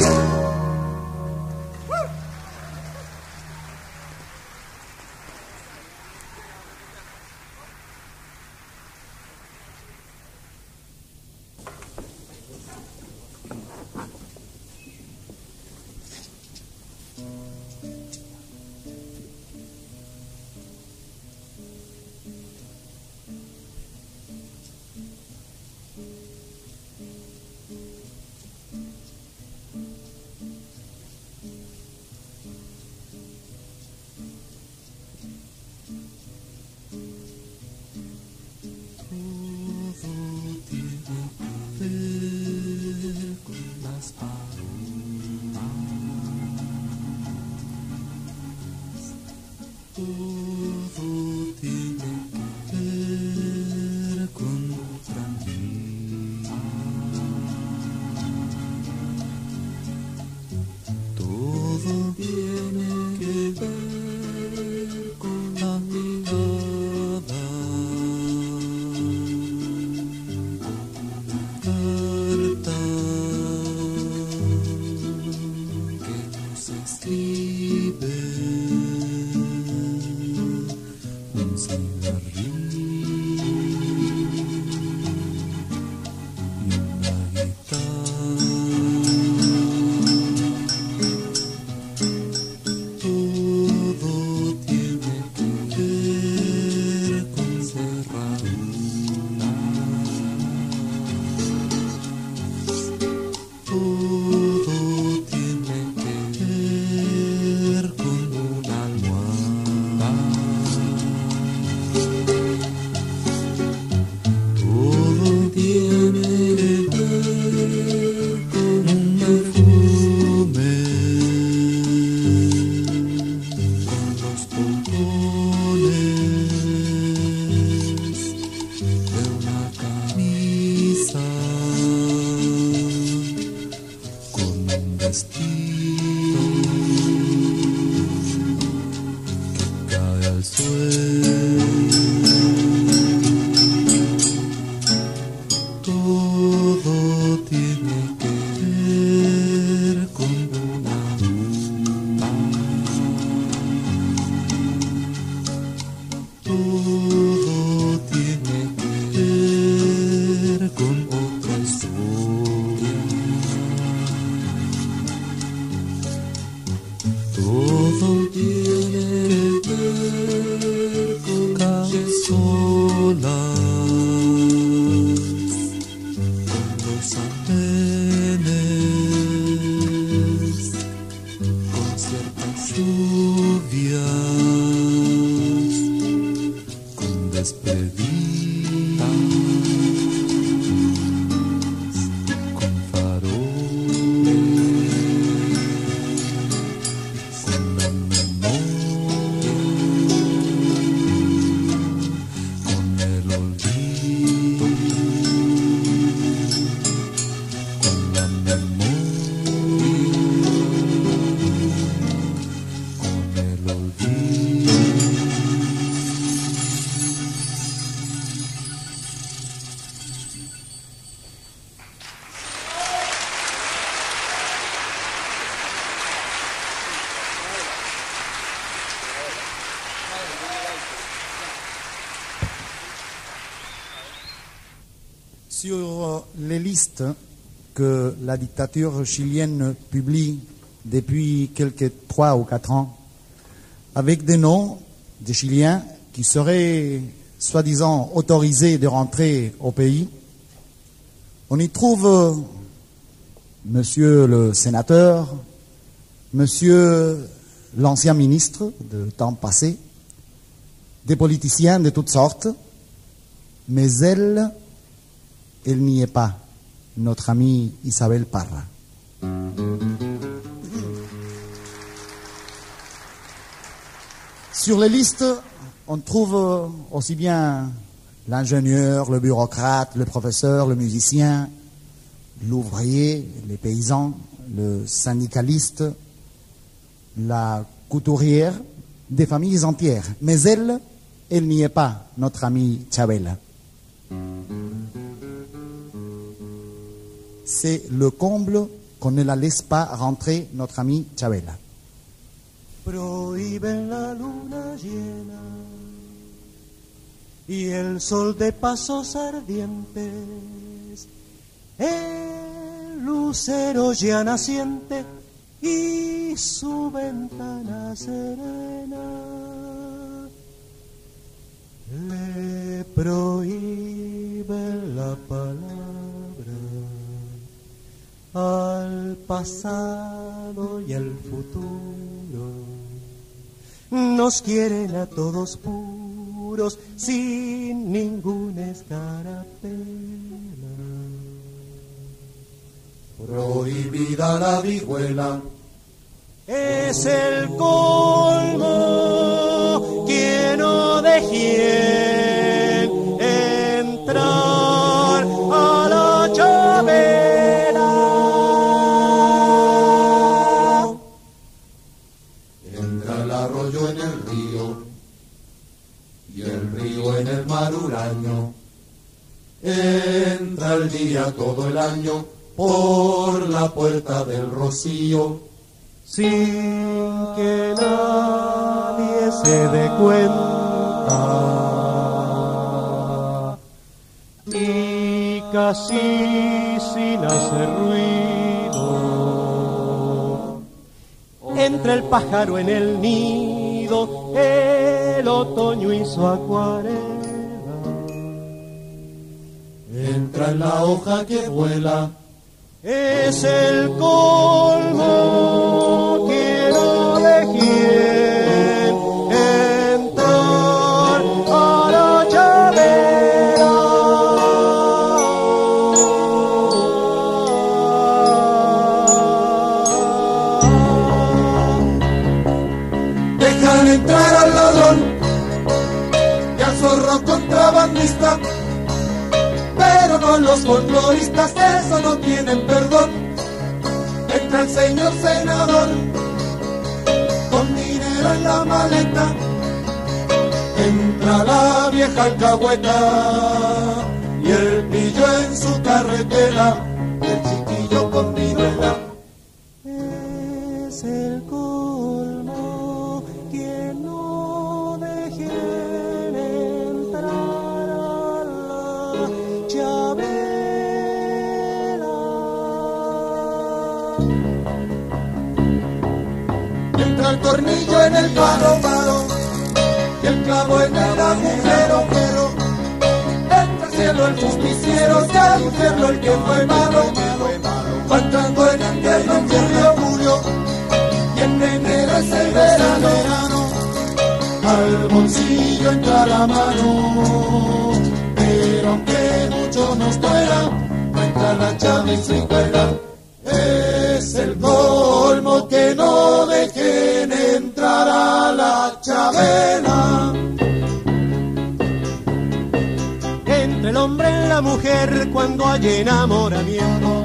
Sur les listes que la dictature chilienne publie depuis quelques trois ou quatre ans, avec des noms de Chiliens qui seraient soi-disant autorisés de rentrer au pays, on y trouve Monsieur le sénateur, Monsieur l'ancien ministre de temps passé, des politiciens de toutes sortes, mais elle, elle n'y est pas, notre amie Isabel Parra. Sur les listes, on trouve aussi bien l'ingénieur, le bureaucrate, le professeur, le musicien, l'ouvrier, les paysans, le syndicaliste, la couturière, des familles entières. Mais elle, elle n'y est pas, notre amie Chabela. C'est le comble qu'on ne la laisse pas rentrer, notre amie Chabela. Prohíben la luna llena y el sol de pasos ardientes, el lucero ya naciente y su ventana serena le prohíben la palabra al pasado y al futuro. Nos quieren a todos puros, sin ninguna escarapela. Prohibida la vihuela, es el colmo que no dejen entrar a la Chabela. entra el arroyo en el río y el río en el mar huraño. Entra el día todo el año por la puerta del rocío, sin que nadie se dé cuenta y casi sin hacer ruido. Entra el pájaro en el nido, el otoño y su acuarela. entra en la hoja que vuela, es el colmo que no dejen entrar a la Chabela. dejan entrar al ladrón y al zorro contrabandista, pero no los folcloristas, eso no tienen perdón. Entra el señor senador con dinero en la maleta, entra la vieja alcahueta y el pillo en su carretera, el chiquillo con viruela. Es el colmo que no dejen entrar a la Chabela. Entra el tornillo en el palo, palo, y el clavo en el agujero, pero entra el cielo el justiciero, y al infierno el que fue malo, va entrando en invierno, invierno murió, y en enero es el verano, al bolsillo entra la mano, pero aunque mucho nos duela, no entra la chave y su cuela. Es el colmo que no dejen entrar a la Chabela. Entre el hombre y la mujer cuando hay enamoramiento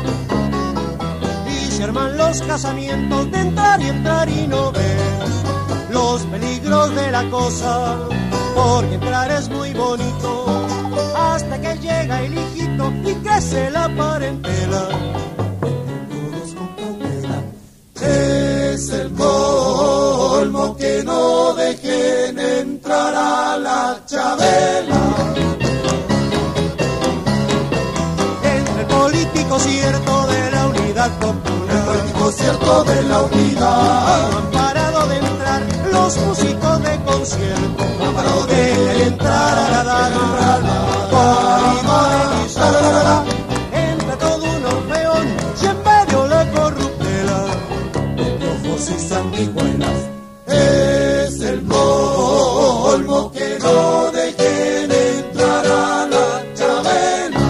y se arman los casamientos de entrar y entrar y no ver los peligros de la cosa, porque entrar es muy bonito hasta que llega el hijito y crece la parentela. Es el colmo que no dejen entrar a la Chabela. Entre el político cierto de la unidad popular, el político cierto de la unidad, no han parado de entrar los músicos de concierto, no han parado de, de entrar a la dama, entra todo un orfeón y en medio la corruptela. Y sanguijuelas. Es el colmo que no dejen entrar a la Chabela.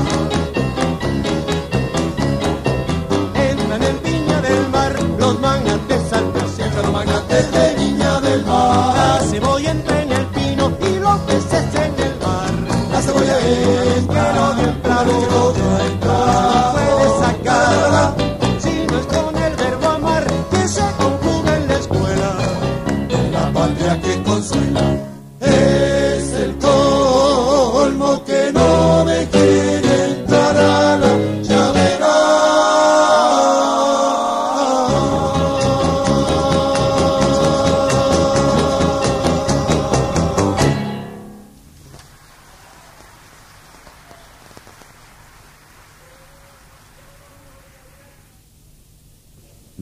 Entran en Viña del Mar los magnates al Siempre los magnates de Viña del Mar. La cebolla entra en el pino y los peces en el mar. La cebolla entra, que no dio entrar, que no dio entrar, puede sacarla si no es con el verbo amar que se conjuga en la escuela.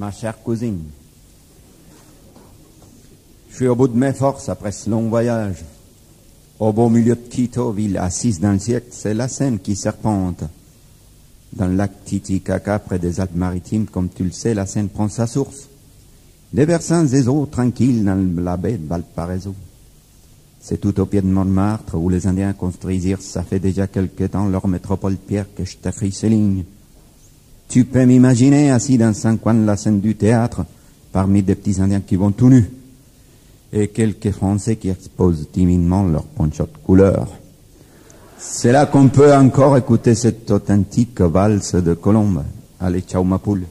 ma chère cousine. Je suis au bout de mes forces après ce long voyage. Au beau milieu de Quito, ville assise dans le siècle, c'est la Seine qui serpente. Dans le lac Titicaca, près des Alpes-Maritimes, comme tu le sais, la Seine prend sa source. Déversant des eaux tranquilles dans la baie de Valparaiso. C'est tout au pied de Montmartre, où les Indiens construisirent, ça fait déjà quelque temps, leur métropole pierre que je t'écris ces lignes. Tu peux m'imaginer assis dans un coin de la scène du théâtre, parmi des petits Indiens qui vont tout nus, et quelques Français qui exposent timidement leurs ponchos de couleur. C'est là qu'on peut encore écouter cette authentique valse de Colombe. Allez, ciao ma poule.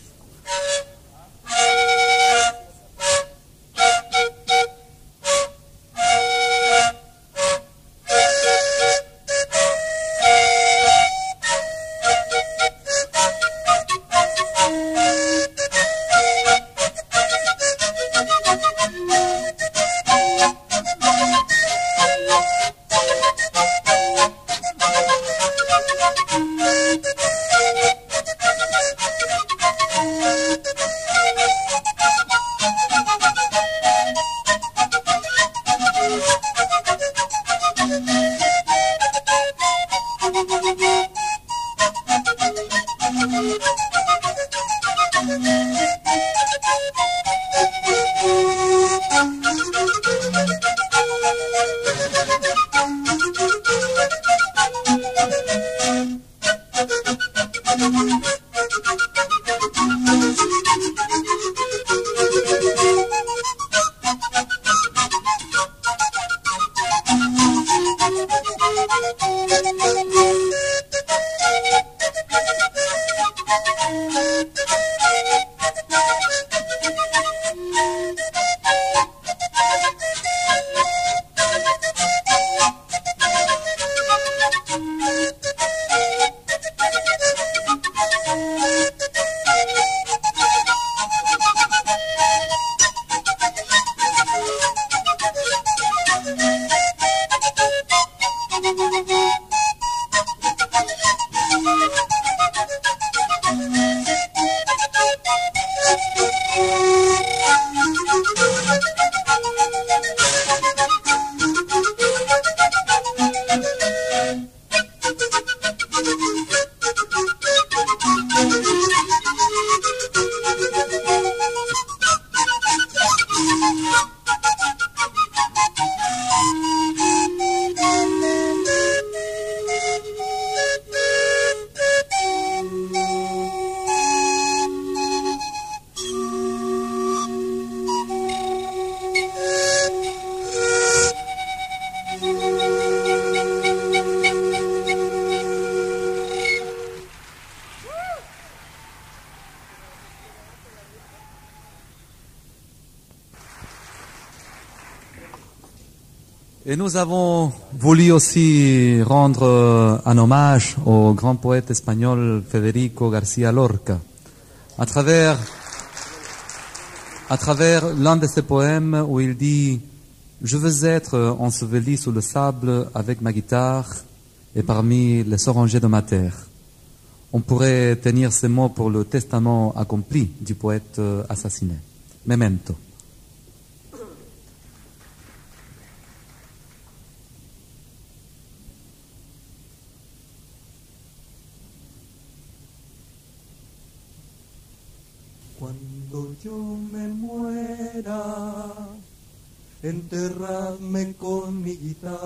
Et nous avons voulu aussi rendre un hommage au grand poète espagnol Federico García Lorca à travers, à travers l'un de ses poèmes où il dit « Je veux être enseveli sous le sable avec ma guitare et parmi les orangers de ma terre ». On pourrait tenir ces mots pour le testament accompli du poète assassiné. Memento. Cuando yo me muera, enterradme con mi guitarra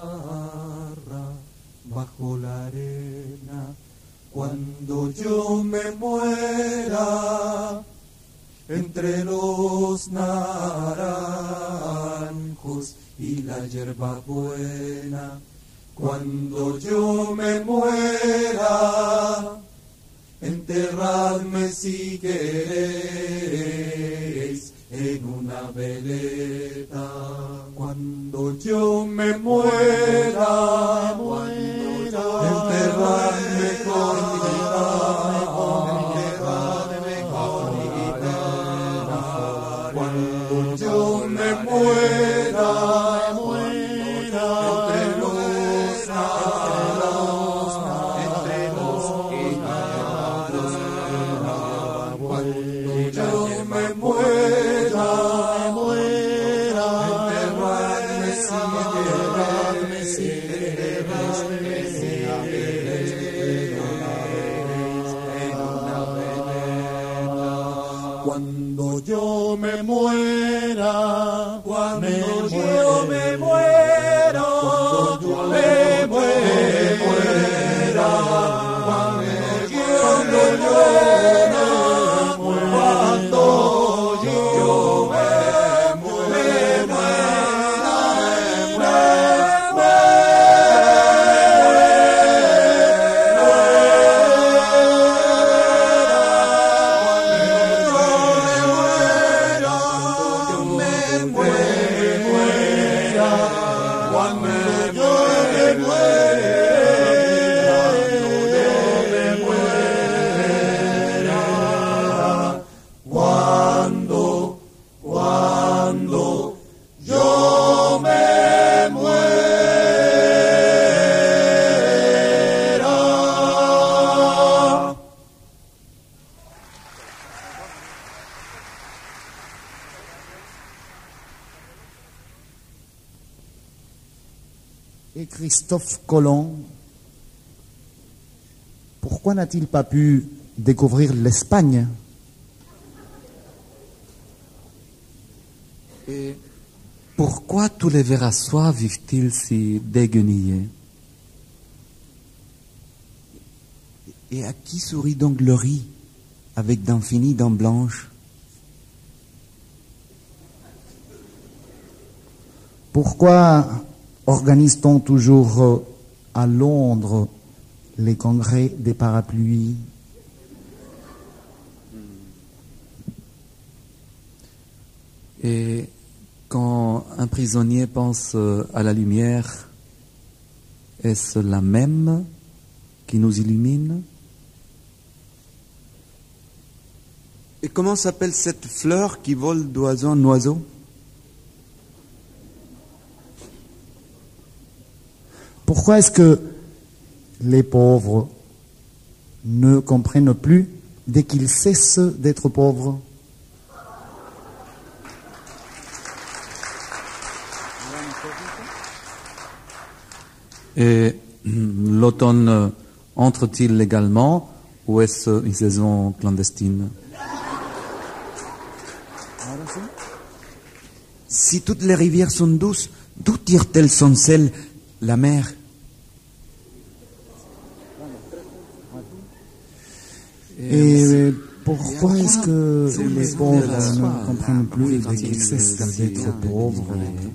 bajo la arena. Cuando yo me muera, entre los naranjos y la hierba buena. Cuando yo me muera, enterradme si queréis en una veleta. Cuando yo me muera, enterradme con mi guitarra. Cuando yo me muera, entre los naranjos, entre los cuando yo muera, cuando yo me muera, cuando, cuando yo me muera. Et Christophe Colomb, pourquoi n'a-t-il pas pu découvrir l'Espagne? Et pourquoi tous les Verrasois vivent-ils si déguenillés? Et à qui sourit donc le riz avec d'infinies dents blanches? Pourquoi organise-t-on toujours euh, à Londres les congrès des parapluies? Et quand un prisonnier pense euh, à la lumière, est-ce la même qui nous illumine? Et comment s'appelle cette fleur qui vole d'oiseau en oiseau? Pourquoi est-ce que les pauvres ne comprennent plus dès qu'ils cessent d'être pauvres? Et l'automne entre-t-il légalement ou est-ce une saison clandestine? Si toutes les rivières sont douces, d'où tire-t-elle son sel, la mer? Et pourquoi est-ce que les pauvres ne comprennent plus dès qu'ils cessent d'être pauvres?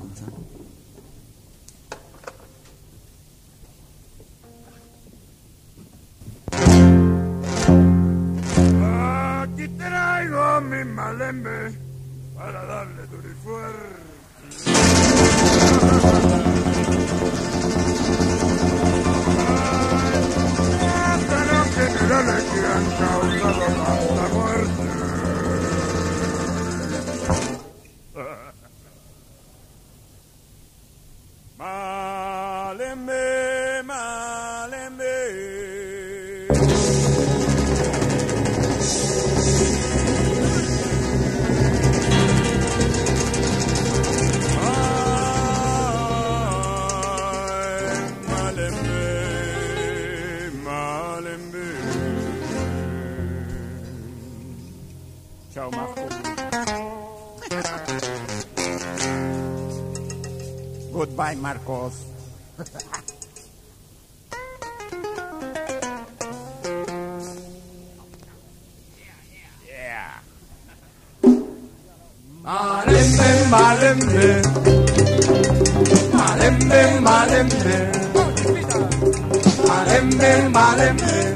Aquí traigo mi malembe para darle duro y fuerte. Hasta los generales que han causado tanta muerte. Malembe, malembe. Ciao Marco. Goodbye, Marcos. Yeah. Malembe, malembe. Malembe, malembe. Malembe, malembe.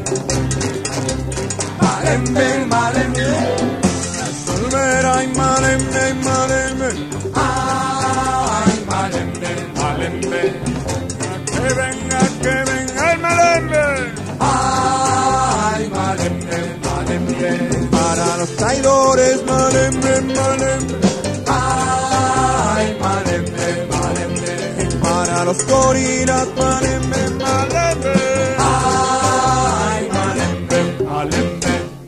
Malembe, malembe. Ay, malembe, malembe, ay, malembe, malembe, que venga, que venga el malembe, ay, malembe, malembe, para los traidores, malembe, malembe, ay, malembe, malembe, y para los gorilas, malembe, malembe, ay, malembe, malembe.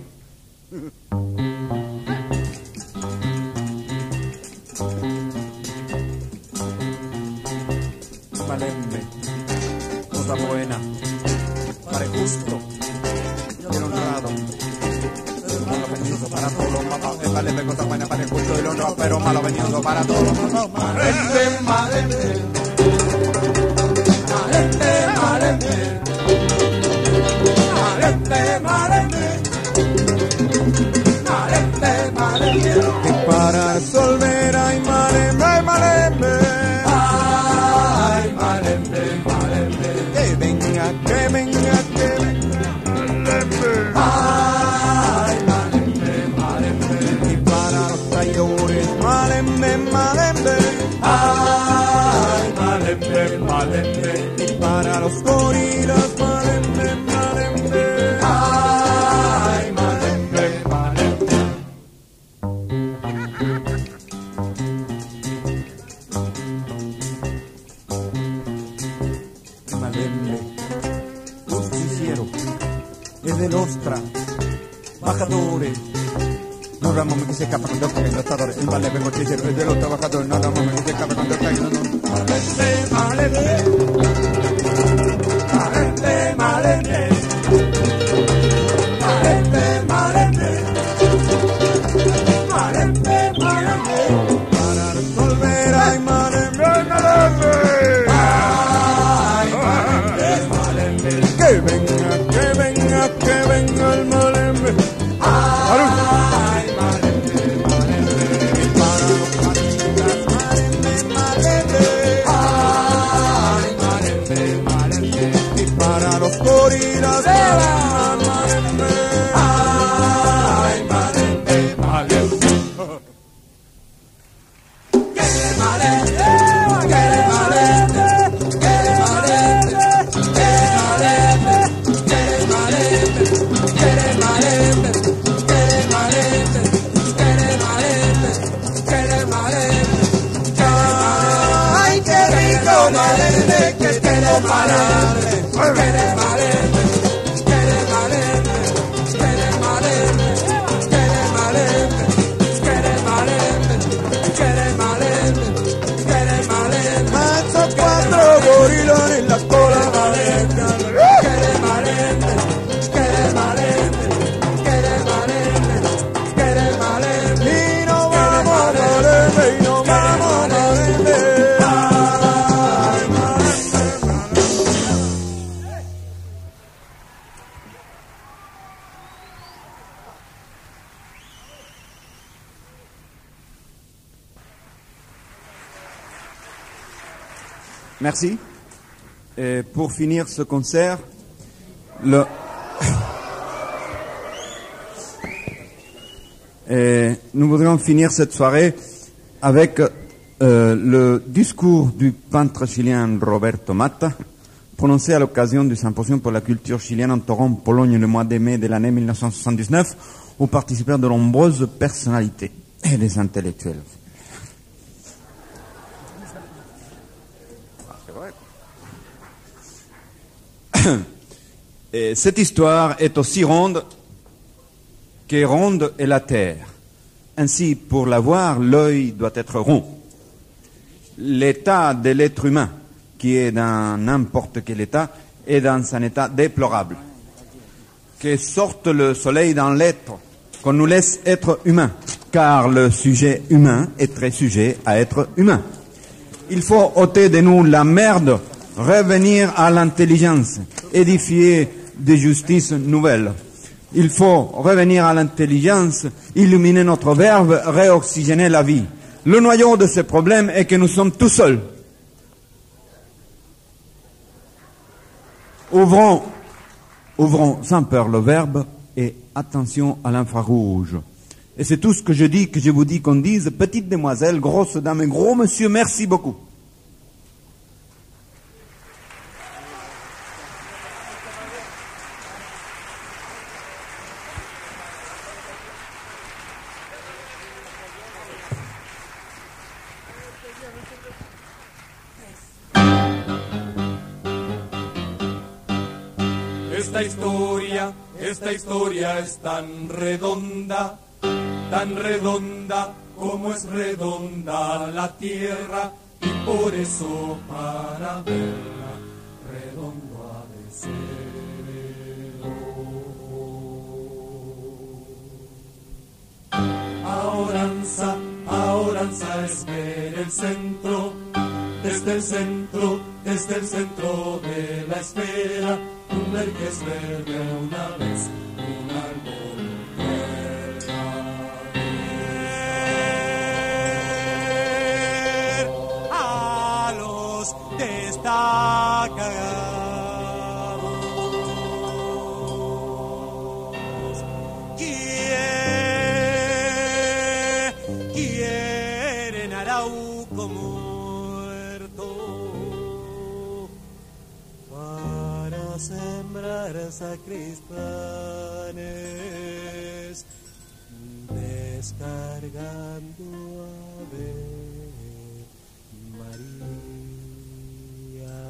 Malembe, cosa buena, pare justo y honrado. Malo venido para todos, papá. Malembe, cosa buena, pare justo y honrado, pero malo venido para todos. Malembe, malembe, malembe, malembe, malembe, malembe, malembe, malembe. Y para resolver, ay, malembe, malembe. Que venga, que venga, malembe, ay, malembe, malembe, y para los traidores, malembe, malembe. malembe, y para los gorilas, malembe, malembe. Ay, malembe, malembe. Malembe, justiciero, es de nostra, bajadores. No ramo che si scappa con docchi che non sta il male per motivo è dello trabajador no ramo che si scappa con docchi che non malende malende malende malende malende malende malende malende para resolver ay malende malende ay malende malende que venga que venga que venga el malembe ay los gorilas, malembe, ay, malembe, malembe. Que malembe, que malembe, que malembe, que malembe, que malembe, que malembe, que malembe, que malembe, que malembe, ay, qué rico malembe, que quiero malembe. Quiere malembe, quiere malembe, quiere malembe, quiere malembe, quiere malembe, quiere malembe, quiere malembe. Manso cuatro gorilas en la cola malembe, quiere malembe, quiere malembe, quiere malembe, quiere malembe. Y no vamos a malembe, y no vamos a malembe. Merci. Et pour finir ce concert, le... Et nous voudrions finir cette soirée avec euh, le discours du peintre chilien Roberto Matta, prononcé à l'occasion du symposium pour la culture chilienne en Toronto, Pologne, le mois de mai de l'année mille neuf cent soixante-dix-neuf, où participèrent de nombreuses personnalités et des intellectuels. Et cette histoire est aussi ronde que ronde est la terre. Ainsi, pour la voir, l'œil doit être rond. L'état de l'être humain, qui est dans n'importe quel état, est dans un état déplorable. Que sorte le soleil dans l'être, qu'on nous laisse être humain, car le sujet humain est très sujet à être humain. Il faut ôter de nous la merde, revenir à l'intelligence, édifier des justices nouvelles. Il faut revenir à l'intelligence, illuminer notre verbe, réoxygéner la vie. Le noyau de ce problème est que nous sommes tout seuls. Ouvrons, ouvrons sans peur le verbe et attention à l'infrarouge. Et c'est tout ce que je dis, que je vous dis qu'on dise, petite demoiselle, grosse dame et gros monsieur, merci beaucoup. Esta historia, esta historia es tan redonda, tan redonda como es redonda la tierra, y por eso para verla redondo ha de ser. Aoranza, aoranza es ver el centro, desde el centro, desde el centro de la esfera, un ver que es verde una vez, un árbol verdadero. A los destacados, ¿quién quieren Arauco muerto? para sacristanes, descargando Ave María.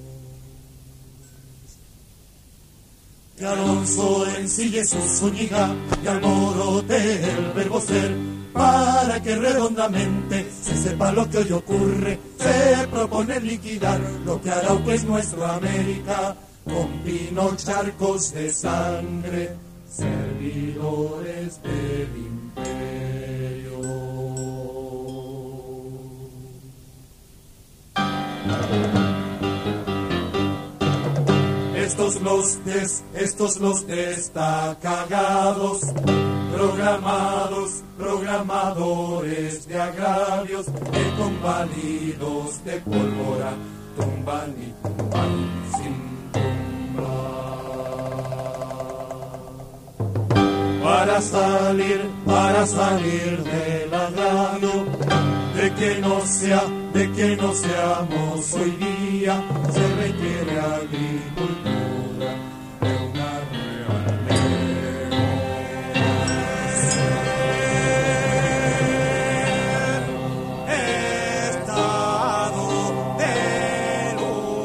Que Alonso ensille su Zúñiga y alborote el verbo ser, para que redondamente se sepa lo que hoy ocurre. Se propone liquidar lo que Arauco es nuestra América, con pinos charcos de sangre, servidores del imperio. Estos los des, estos los destacagados, programados, programadores de agravios, de convalidos de pólvora, tumban y tumban sin tumbar. Para salir, para salir del agravio, de que no sea, de que no seamos hoy día, se requiere agricultura de una real estado del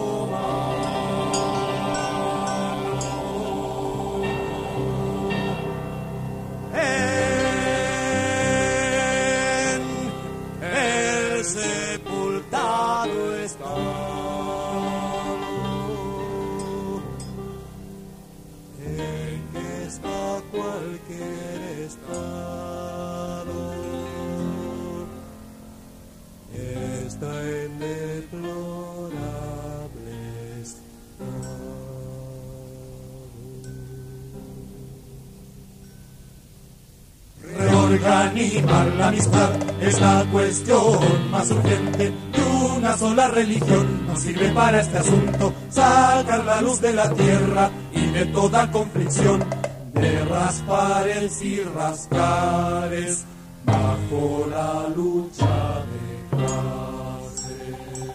humano. En el sepultado está. Cualquier estado está en deplorable estado. Reorganizar la amistad es la cuestión más urgente, y una sola religión nos sirve para este asunto, sacar la luz de la tierra y de toda conflicción, de raspares y rascares bajo la lucha de clases.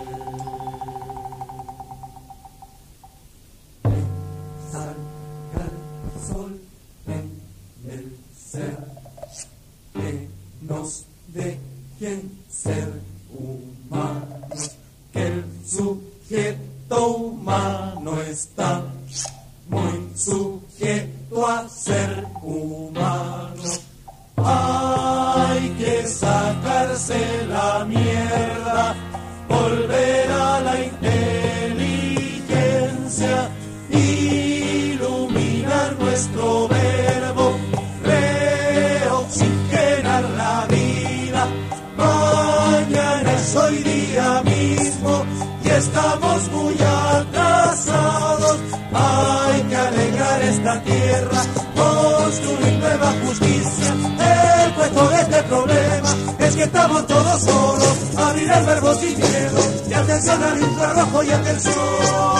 Salga el sol en el ser, que nos dejen ser humanos, que el sujeto humano está muy sujeto a ser humano. Hay que sacarse la mierda, volver a la inteligencia, iluminar nuestro verbo, reoxigenar la vida. Mañana es hoy día mismo y estamos muy atrasados. Hay que alegrar esta tierra, construir nueva justicia. El cuento de este problema es que estamos todos solos. Abrir el verbo sin miedo y atención al infrarrojo y atención.